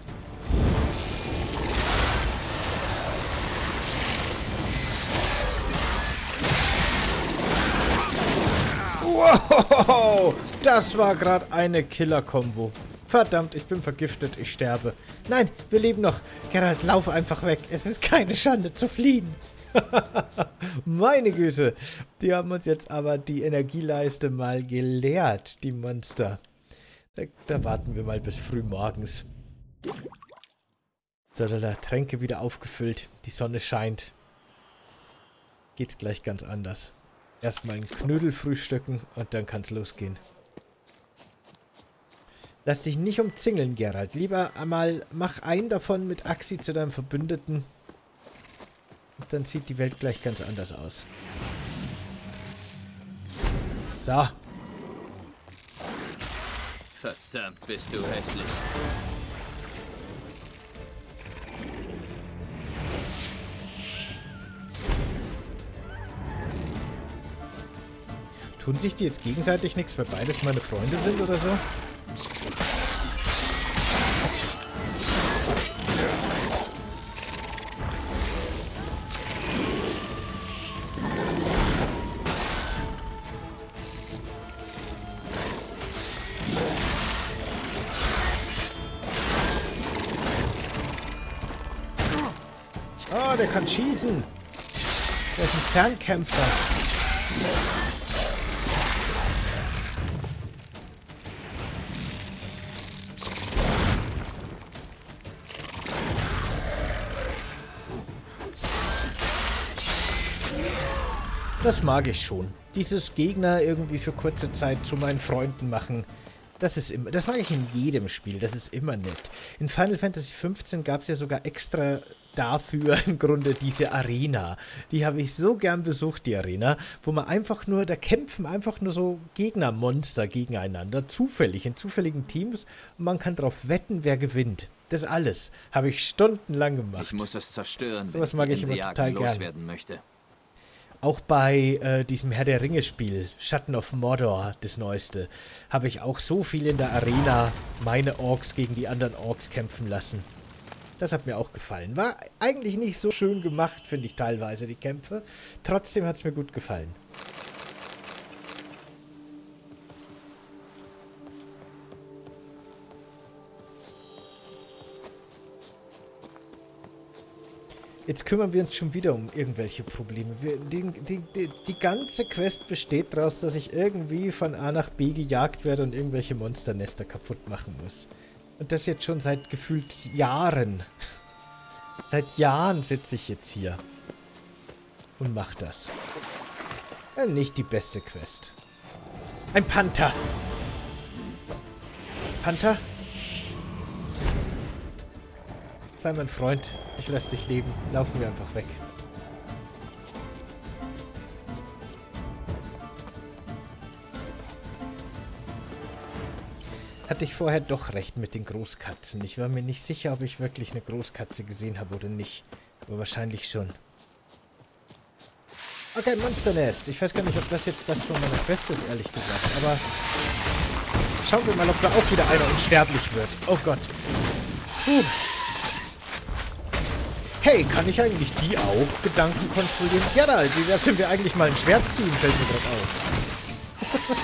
Wow, das war gerade eine Killer-Kombo. Verdammt, ich bin vergiftet, ich sterbe. Nein, wir leben noch. Geralt, lauf einfach weg. Es ist keine Schande zu fliehen. Meine Güte. Die haben uns jetzt aber die Energieleiste mal geleert, die Monster. Da, da warten wir mal bis früh morgens. So, da, da, Tränke wieder aufgefüllt. Die Sonne scheint. Geht's gleich ganz anders. Erstmal einen Knödel frühstücken und dann kann's losgehen. Lass dich nicht umzingeln, Geralt. Lieber einmal mach einen davon mit Axi zu deinem Verbündeten. Und dann sieht die Welt gleich ganz anders aus. So. Verdammt, bist du hässlich. Tun sich die jetzt gegenseitig nichts, weil beides meine Freunde sind oder so? Oh, der kann schießen. Der ist ein Fernkämpfer. Das mag ich schon. Dieses Gegner irgendwie für kurze Zeit zu meinen Freunden machen. Das ist immer, das mag ich in jedem Spiel. Das ist immer nett. In Final Fantasy fünfzehn gab es ja sogar extra dafür im Grunde diese Arena. Die habe ich so gern besucht, die Arena, wo man einfach nur, da kämpfen einfach nur so Gegnermonster gegeneinander, zufällig, in zufälligen Teams. Und man kann darauf wetten, wer gewinnt. Das alles habe ich stundenlang gemacht. Ich muss es zerstören, so was wenn mag ich ich immer Ende total gern. loswerden möchte. Auch bei äh, diesem Herr der Ringe-Spiel, Schatten of Mordor, das neueste, habe ich auch so viel in der Arena meine Orks gegen die anderen Orks kämpfen lassen. Das hat mir auch gefallen. War eigentlich nicht so schön gemacht, finde ich teilweise, die Kämpfe. Trotzdem hat es mir gut gefallen. Jetzt kümmern wir uns schon wieder um irgendwelche Probleme. Wir, die, die, die, die ganze Quest besteht daraus, dass ich irgendwie von A nach B gejagt werde und irgendwelche Monsternester kaputt machen muss. Und das jetzt schon seit gefühlt Jahren. Seit Jahren sitze ich jetzt hier. Und mach das. Ja, nicht die beste Quest. Ein Panther! Panther? Sei mein Freund. Ich lasse dich leben. Laufen wir einfach weg. Hatte ich vorher doch recht mit den Großkatzen. Ich war mir nicht sicher, ob ich wirklich eine Großkatze gesehen habe oder nicht. Aber wahrscheinlich schon. Okay, Monsternest. Ich weiß gar nicht, ob das jetzt das von meiner Quest ist, ehrlich gesagt. Aber schauen wir mal, ob da auch wieder einer unsterblich wird. Oh Gott. Puh. Hey, kann ich eigentlich die auch Gedanken kontrollieren? Geralt, wie wär's, wenn wir eigentlich mal ein Schwert ziehen? Fällt mir gerade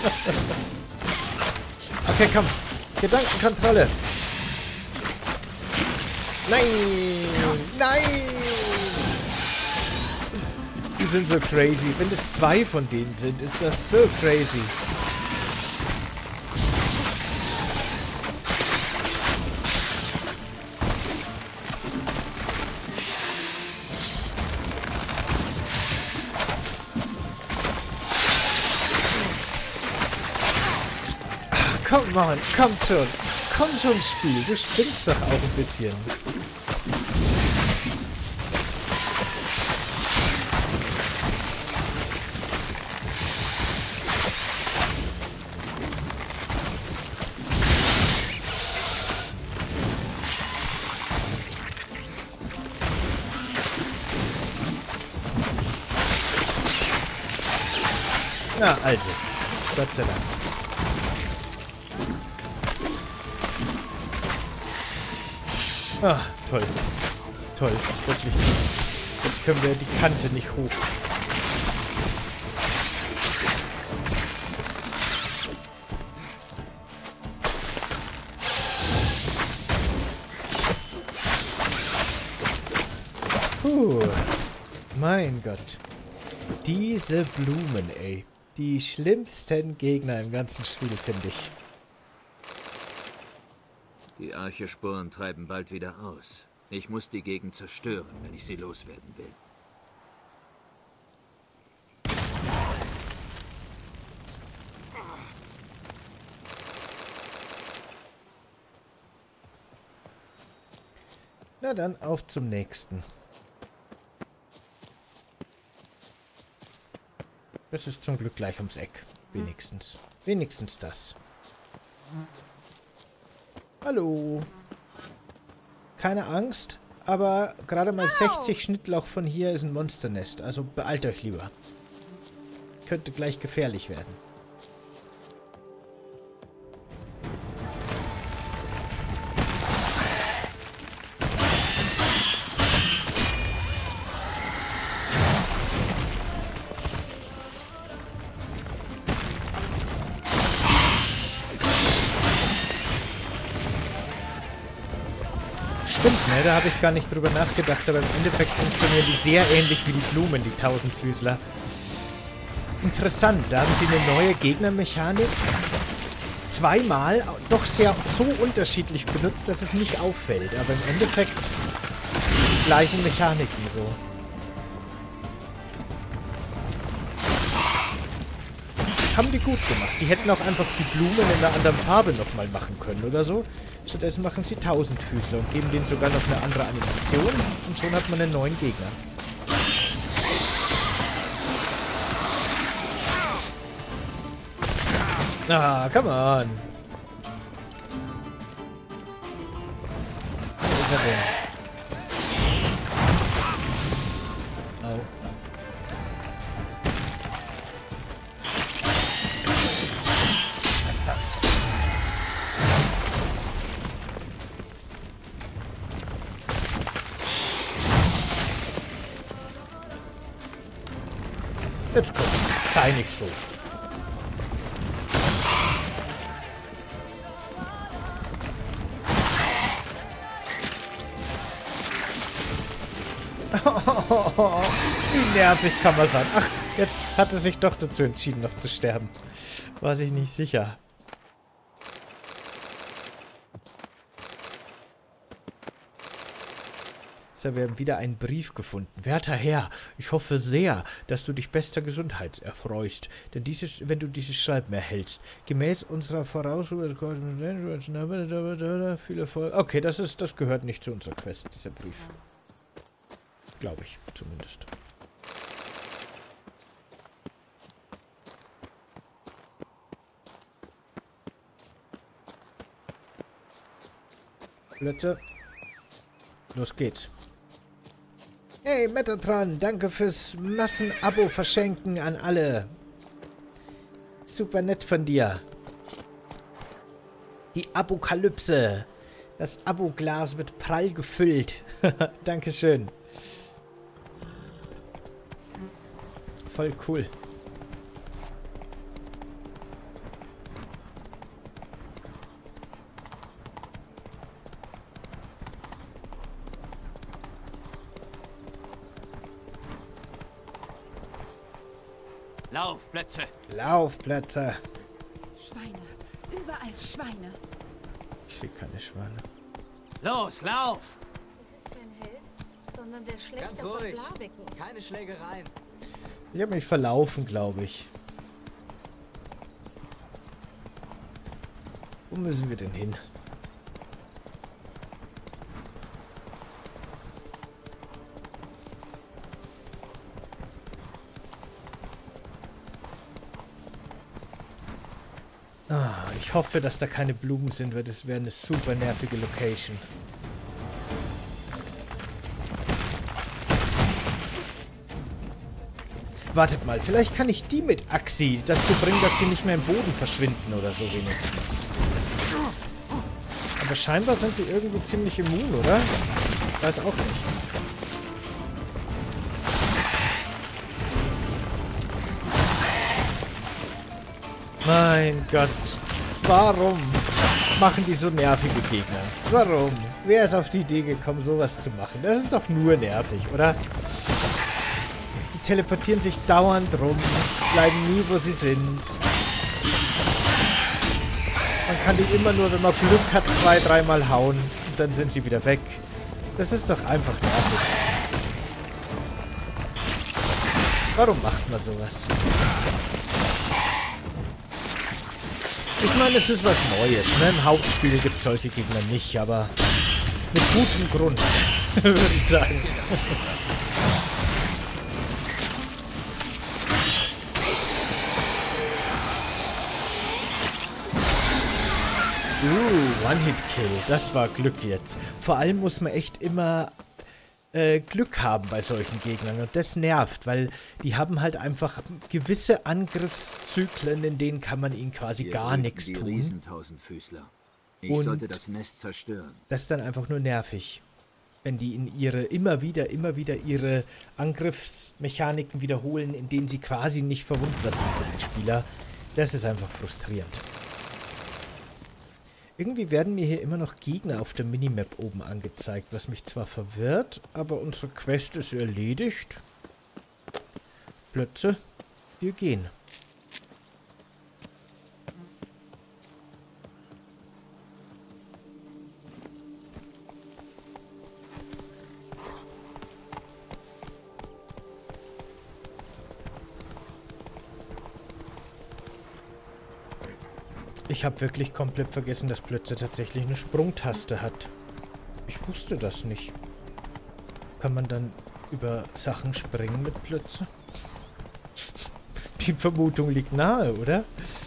auf. Okay, komm. Gedankenkontrolle. Nein! Nein! Die sind so crazy. Wenn es zwei von denen sind, ist das so crazy. Komm mal, komm schon. Komm schon, Spiel. Du spinnst doch auch ein bisschen. Na, also. Gott sei Dank. Ah, toll. Toll, wirklich. Jetzt können wir die Kante nicht hoch. Puh. Mein Gott. Diese Blumen, ey. Die schlimmsten Gegner im ganzen Spiel, finde ich. Die Archesporen treiben bald wieder aus. Ich muss die Gegend zerstören, wenn ich sie loswerden will. Na dann, auf zum nächsten. Das ist zum Glück gleich ums Eck. Wenigstens. Wenigstens das. Hallo. Keine Angst, aber gerade mal sechzig Schnittlauch von hier ist ein Monsternest. Also beeilt euch lieber. Könnte gleich gefährlich werden. Stimmt, ne? Da habe ich gar nicht drüber nachgedacht, aber im Endeffekt funktionieren die sehr ähnlich wie die Blumen, die Tausendfüßler. Interessant, da haben sie eine neue Gegnermechanik zweimal doch sehr so unterschiedlich benutzt, dass es nicht auffällt, aber im Endeffekt die gleichen Mechaniken so. Haben die gut gemacht. Die hätten auch einfach die Blumen in einer anderen Farbe nochmal machen können oder so. Stattdessen machen sie Tausendfüßler und geben denen sogar noch eine andere Animation. Und schon hat man einen neuen Gegner. Ah, come on. Wo ist er denn? Au. Jetzt komm, sei nicht so. Wie nervig kann man sein. Ach, jetzt hat er sich doch dazu entschieden, noch zu sterben. War sich nicht sicher. So, wir haben wieder einen Brief gefunden. Werter Herr, ich hoffe sehr, dass du dich bester Gesundheit erfreust. Denn dieses, wenn du dieses Schreiben erhältst, gemäß unserer Vorausschau, viel Erfolg. Okay, das ist, das gehört nicht zu unserer Quest, dieser Brief. Glaube ich, zumindest. Leute, los geht's. Hey, Metatron, danke fürs Massen-Abo verschenken an alle. Super nett von dir. Die Apokalypse. Das Abo-Glas wird prall gefüllt. Dankeschön. Voll cool. Laufplätze. Laufplätze. Schweine. Überall Schweine. Ich sehe keine Schweine. Los, lauf! Das ist kein Held, sondern der Schlechter Ganz von ruhig. Blaviken. Keine Schlägereien. Ich habe mich verlaufen, glaube ich. Wo müssen wir denn hin? Ah, ich hoffe, dass da keine Blumen sind, weil das wäre eine super nervige Location. Wartet mal, vielleicht kann ich die mit Axi dazu bringen, dass sie nicht mehr im Boden verschwinden oder so wenigstens. Aber scheinbar sind die irgendwo ziemlich immun, oder? Weiß auch nicht. Mein Gott. Warum machen die so nervige Gegner? Warum? Wer ist auf die Idee gekommen, sowas zu machen? Das ist doch nur nervig, oder? Die teleportieren sich dauernd rum, bleiben nie, wo sie sind. Man kann die immer nur, wenn man Glück hat, zwei, dreimal hauen und dann sind sie wieder weg. Das ist doch einfach nervig. Warum macht man sowas? Ich meine, es ist was Neues, ne? Im Hauptspiel gibt es solche Gegner nicht, aber mit gutem Grund, würde ich sagen. Uh, One-Hit-Kill. Das war Glück jetzt. Vor allem muss man echt immer äh, Glück haben bei solchen Gegnern. Und das nervt, weil die haben halt einfach gewisse Angriffszyklen, in denen kann man ihnen quasi Wir gar nichts die tun. Riesentausendfüßler. Ich Und sollte das Nest zerstören. das ist dann einfach nur nervig. Wenn die in ihre, immer wieder, immer wieder ihre Angriffsmechaniken wiederholen, in denen sie quasi nicht verwundbar sind für den Spieler. Das ist einfach frustrierend. Irgendwie werden mir hier immer noch Gegner auf der Minimap oben angezeigt, was mich zwar verwirrt, aber unsere Quest ist erledigt. Plötze, wir gehen. Ich habe wirklich komplett vergessen, dass Plötze tatsächlich eine Sprungtaste hat. Ich wusste das nicht. Kann man dann über Sachen springen mit Plötze? Die Vermutung liegt nahe, oder?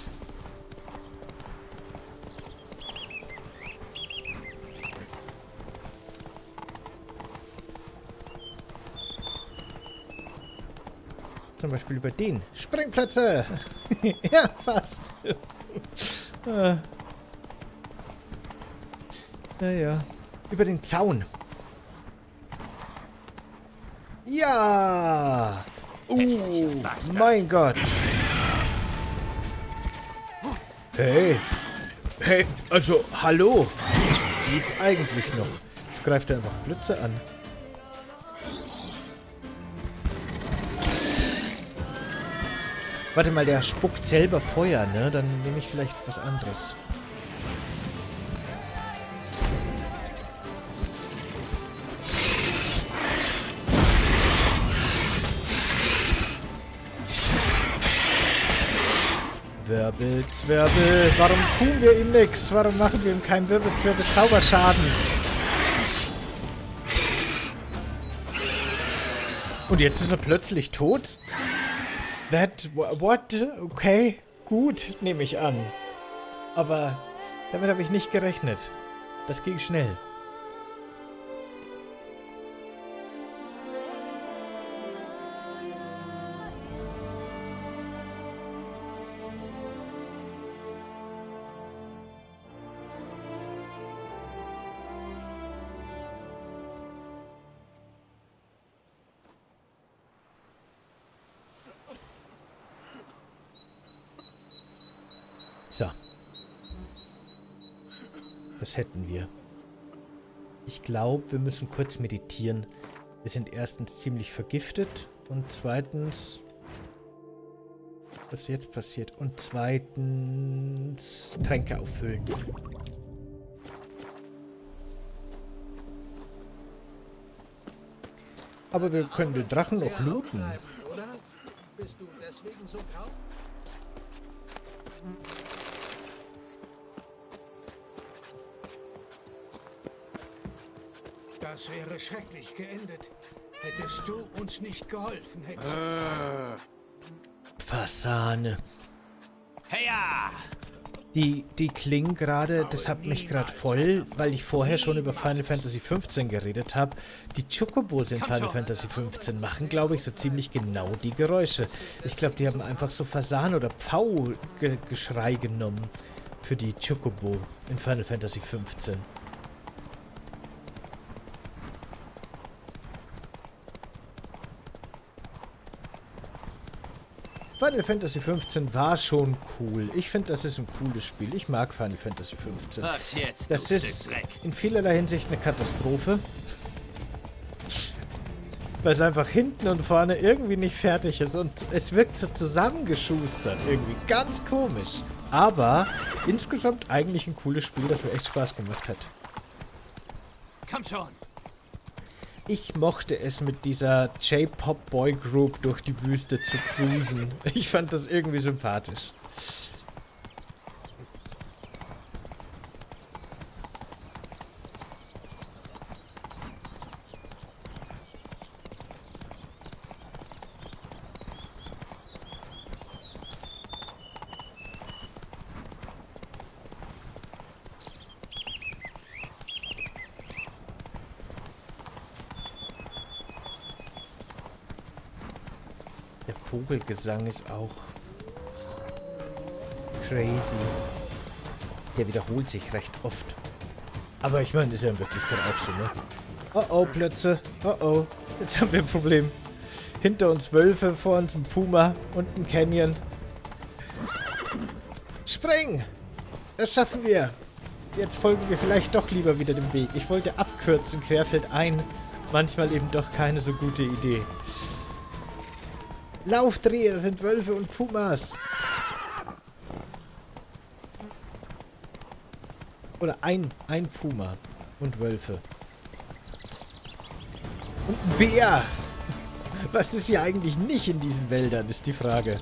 Zum Beispiel über den. Springplätze! Ja, fast. Ah. Naja. Über den Zaun. Ja! Uh, mein Gott. Hey. Hey, also, hallo. Geht's eigentlich noch? Jetzt greift er einfach Blitze an. Warte mal, der spuckt selber Feuer, ne? Dann nehme ich vielleicht was anderes. Wirbelzwirbel. Warum tun wir ihm nichts? Warum machen wir ihm keinen Wirbelzwirbel Zauberschaden? Und jetzt ist er plötzlich tot? That, what? Okay, gut, nehme ich an. Aber damit habe ich nicht gerechnet. Das ging schnell. So. Das hätten wir. Ich glaube, wir müssen kurz meditieren. Wir sind erstens ziemlich vergiftet und zweitens... Was jetzt passiert? Und zweitens... Tränke auffüllen. Aber wir können den Drachen noch looten. Bist du deswegen so grau? Das wäre schrecklich geendet. Hättest du uns nicht geholfen, Hexe. Äh. Fasane. Heya! Die, die klingen gerade, das hat mich gerade voll, weil ich vorher schon über Final Fantasy fünfzehn geredet habe. Die Chocobos in Final Fantasy fünfzehn machen, glaube ich, so ziemlich genau die Geräusche. Ich glaube, die haben einfach so Fasan- oder Pfau-Geschrei genommen für die Chocobo in Final Fantasy fünfzehn. Final Fantasy fünfzehn war schon cool. Ich finde, das ist ein cooles Spiel. Ich mag Final Fantasy fünfzehn. Was jetzt, das ist in vielerlei Hinsicht eine Katastrophe. Weil es einfach hinten und vorne irgendwie nicht fertig ist. Und es wirkt so zusammengeschustert. Irgendwie ganz komisch. Aber insgesamt eigentlich ein cooles Spiel, das mir echt Spaß gemacht hat. Komm schon. Ich mochte es, mit dieser J-Pop-Boy-Group durch die Wüste zu cruisen. Ich fand das irgendwie sympathisch. Der Vogelgesang ist auch crazy. Der wiederholt sich recht oft. Aber ich meine, ist ja in Wirklichkeit auch so, ne? Oh oh, Plötze. Oh oh. Jetzt haben wir ein Problem. Hinter uns Wölfe, vor uns ein Puma und ein Canyon. Spring! Das schaffen wir. Jetzt folgen wir vielleicht doch lieber wieder dem Weg. Ich wollte abkürzen, querfeldein. Manchmal eben doch keine so gute Idee. Laufdreher, das sind Wölfe und Pumas. Oder ein, ein Puma und Wölfe. Und ein Bär. Was ist hier eigentlich nicht in diesen Wäldern, ist die Frage.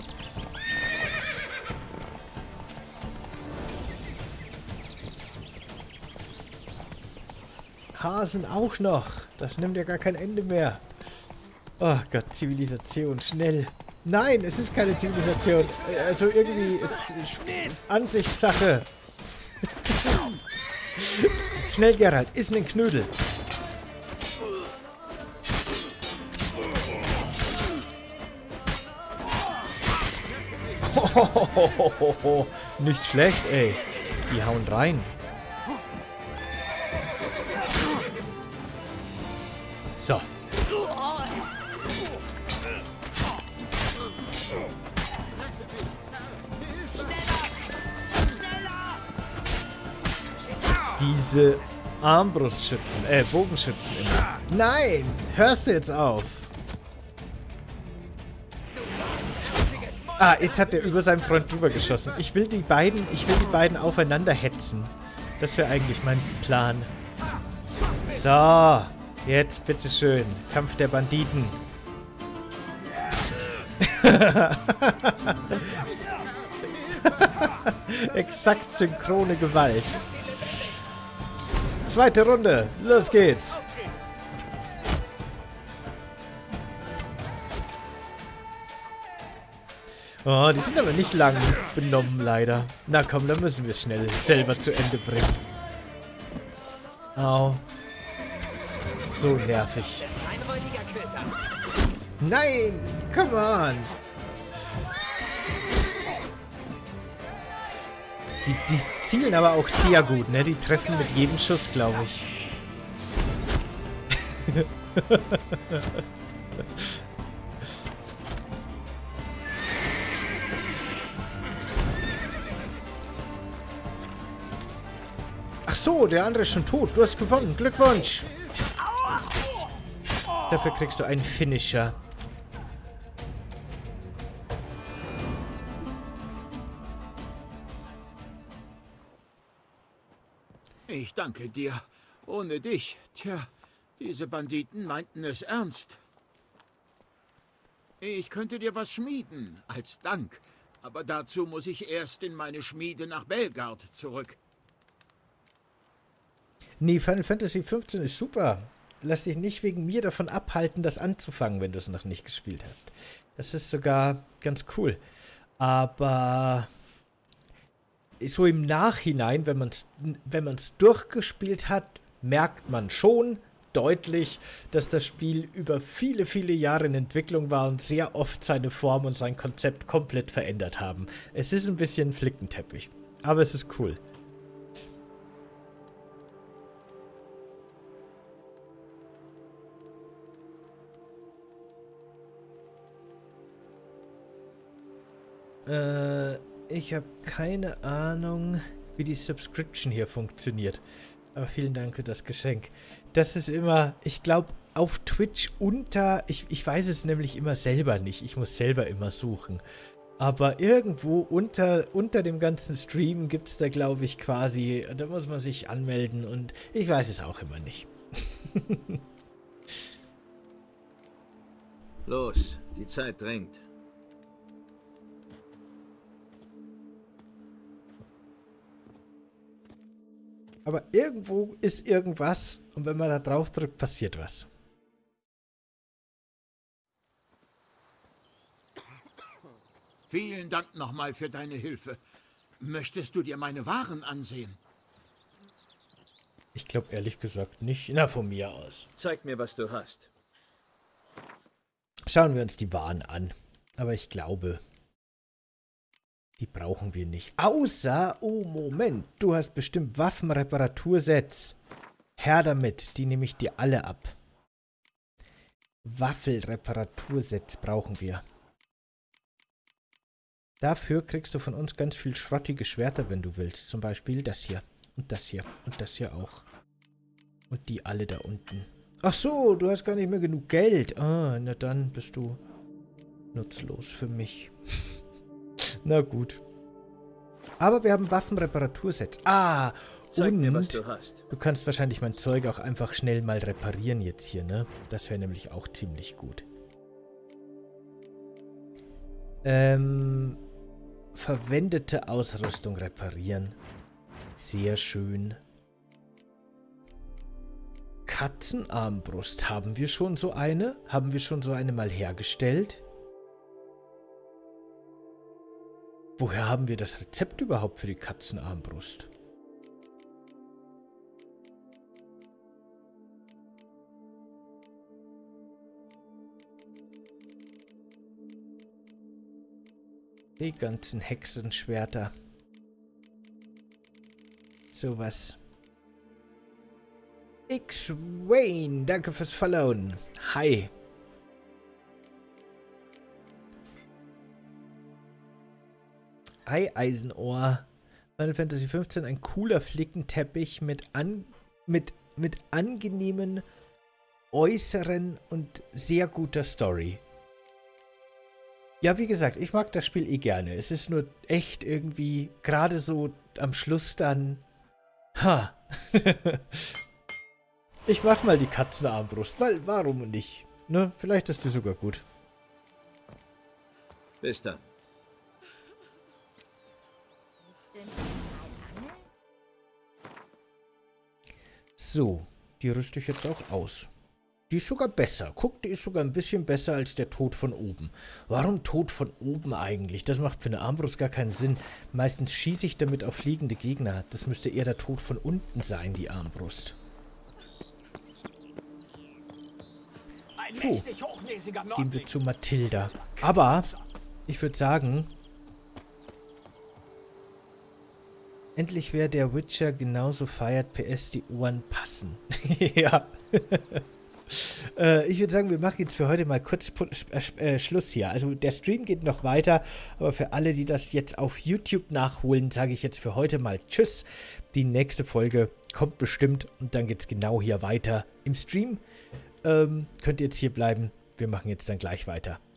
Hasen auch noch. Das nimmt ja gar kein Ende mehr. Oh Gott, Zivilisation, schnell. Nein, es ist keine Zivilisation. Also irgendwie ist es Ansichtssache. Schnell, Geralt, iss einen Knödel. Hohohoho. Nicht schlecht, ey. Die hauen rein. So. Diese Armbrustschützen, äh, Bogenschützen immer. Nein! Hörst du jetzt auf? Ah, jetzt hat er über seinen Freund drüber geschossen. Ich will die beiden, ich will die beiden aufeinander hetzen. Das wäre eigentlich mein Plan. So, jetzt bitteschön. Kampf der Banditen. Exakt synchrone Gewalt. Zweite Runde. Los geht's. Oh, die sind aber nicht lang benommen, leider. Na komm, dann müssen wir es schnell selber zu Ende bringen. Au. So nervig. Nein! Come on! Die, die zielen aber auch sehr gut, ne? Die treffen mit jedem Schuss, glaube ich. Ach so, der andere ist schon tot. Du hast gewonnen. Glückwunsch. Dafür kriegst du einen Finisher. Ich danke dir. Ohne dich, tja, diese Banditen meinten es ernst. Ich könnte dir was schmieden, als Dank. Aber dazu muss ich erst in meine Schmiede nach Belgard zurück. Nee, Final Fantasy fünfzehn ist super. Lass dich nicht wegen mir davon abhalten, das anzufangen, wenn du es noch nicht gespielt hast. Das ist sogar ganz cool. Aber so im Nachhinein, wenn man es wenn man's durchgespielt hat, merkt man schon deutlich, dass das Spiel über viele, viele Jahre in Entwicklung war und sehr oft seine Form und sein Konzept komplett verändert haben. Es ist ein bisschen Flickenteppich, aber es ist cool. Äh, ich habe keine Ahnung, wie die Subscription hier funktioniert. Aber vielen Dank für das Geschenk. Das ist immer, ich glaube, auf Twitch unter, ich, ich weiß es nämlich immer selber nicht. Ich muss selber immer suchen. Aber irgendwo unter, unter dem ganzen Stream gibt es da, glaube ich, quasi, da muss man sich anmelden und ich weiß es auch immer nicht. Los, die Zeit drängt. Aber irgendwo ist irgendwas und wenn man da drauf drückt, passiert was. Vielen Dank nochmal für deine Hilfe. Möchtest du dir meine Waren ansehen? Ich glaube ehrlich gesagt nicht. Na, von mir aus. Zeig mir, was du hast. Schauen wir uns die Waren an. Aber ich glaube, die brauchen wir nicht. Außer, oh Moment, du hast bestimmt Waffenreparatursets. Her damit, die nehme ich dir alle ab. Waffelreparatursets brauchen wir. Dafür kriegst du von uns ganz viel schrottige Schwerter, wenn du willst. Zum Beispiel das hier. Und das hier. Und das hier auch. Und die alle da unten. Ach so, du hast gar nicht mehr genug Geld. Ah, na dann bist du nutzlos für mich. Na gut. Aber wir haben Waffenreparatursets. Ah, Zeig und mir, was du hast. Du kannst wahrscheinlich mein Zeug auch einfach schnell mal reparieren jetzt hier, ne? Das wäre nämlich auch ziemlich gut. Ähm... Verwendete Ausrüstung reparieren. Sehr schön. Katzenarmbrust. Haben wir schon so eine? Haben wir schon so eine mal hergestellt? Woher haben wir das Rezept überhaupt für die Katzenarmbrust? Die ganzen Hexenschwerter. Sowas. X-Wayne, danke fürs Followen. Hi. Hi, Eisenohr. Final Fantasy fünfzehn, ein cooler Flickenteppich mit, an, mit, mit angenehmen äußeren und sehr guter Story. Ja, wie gesagt, ich mag das Spiel eh gerne. Es ist nur echt irgendwie, gerade so am Schluss dann... Ha! Ich mach mal die Katzenarmbrust, weil warum nicht? Ne? Vielleicht ist die sogar gut. Bis dann. So, die rüste ich jetzt auch aus. Die ist sogar besser. Guck, die ist sogar ein bisschen besser als der Tod von oben. Warum Tod von oben eigentlich? Das macht für eine Armbrust gar keinen Sinn. Meistens schieße ich damit auf fliegende Gegner. Das müsste eher der Tod von unten sein, die Armbrust. So, gehen wir zu Mathilda. Aber, ich würde sagen, endlich wäre der Witcher genauso feiert, P S die Ohren passen. Ja. äh, ich würde sagen, wir machen jetzt für heute mal kurz äh, Schluss hier. Also der Stream geht noch weiter, aber für alle, die das jetzt auf YouTube nachholen, sage ich jetzt für heute mal Tschüss. Die nächste Folge kommt bestimmt und dann geht es genau hier weiter im Stream. Ähm, könnt ihr jetzt hier bleiben. Wir machen jetzt dann gleich weiter.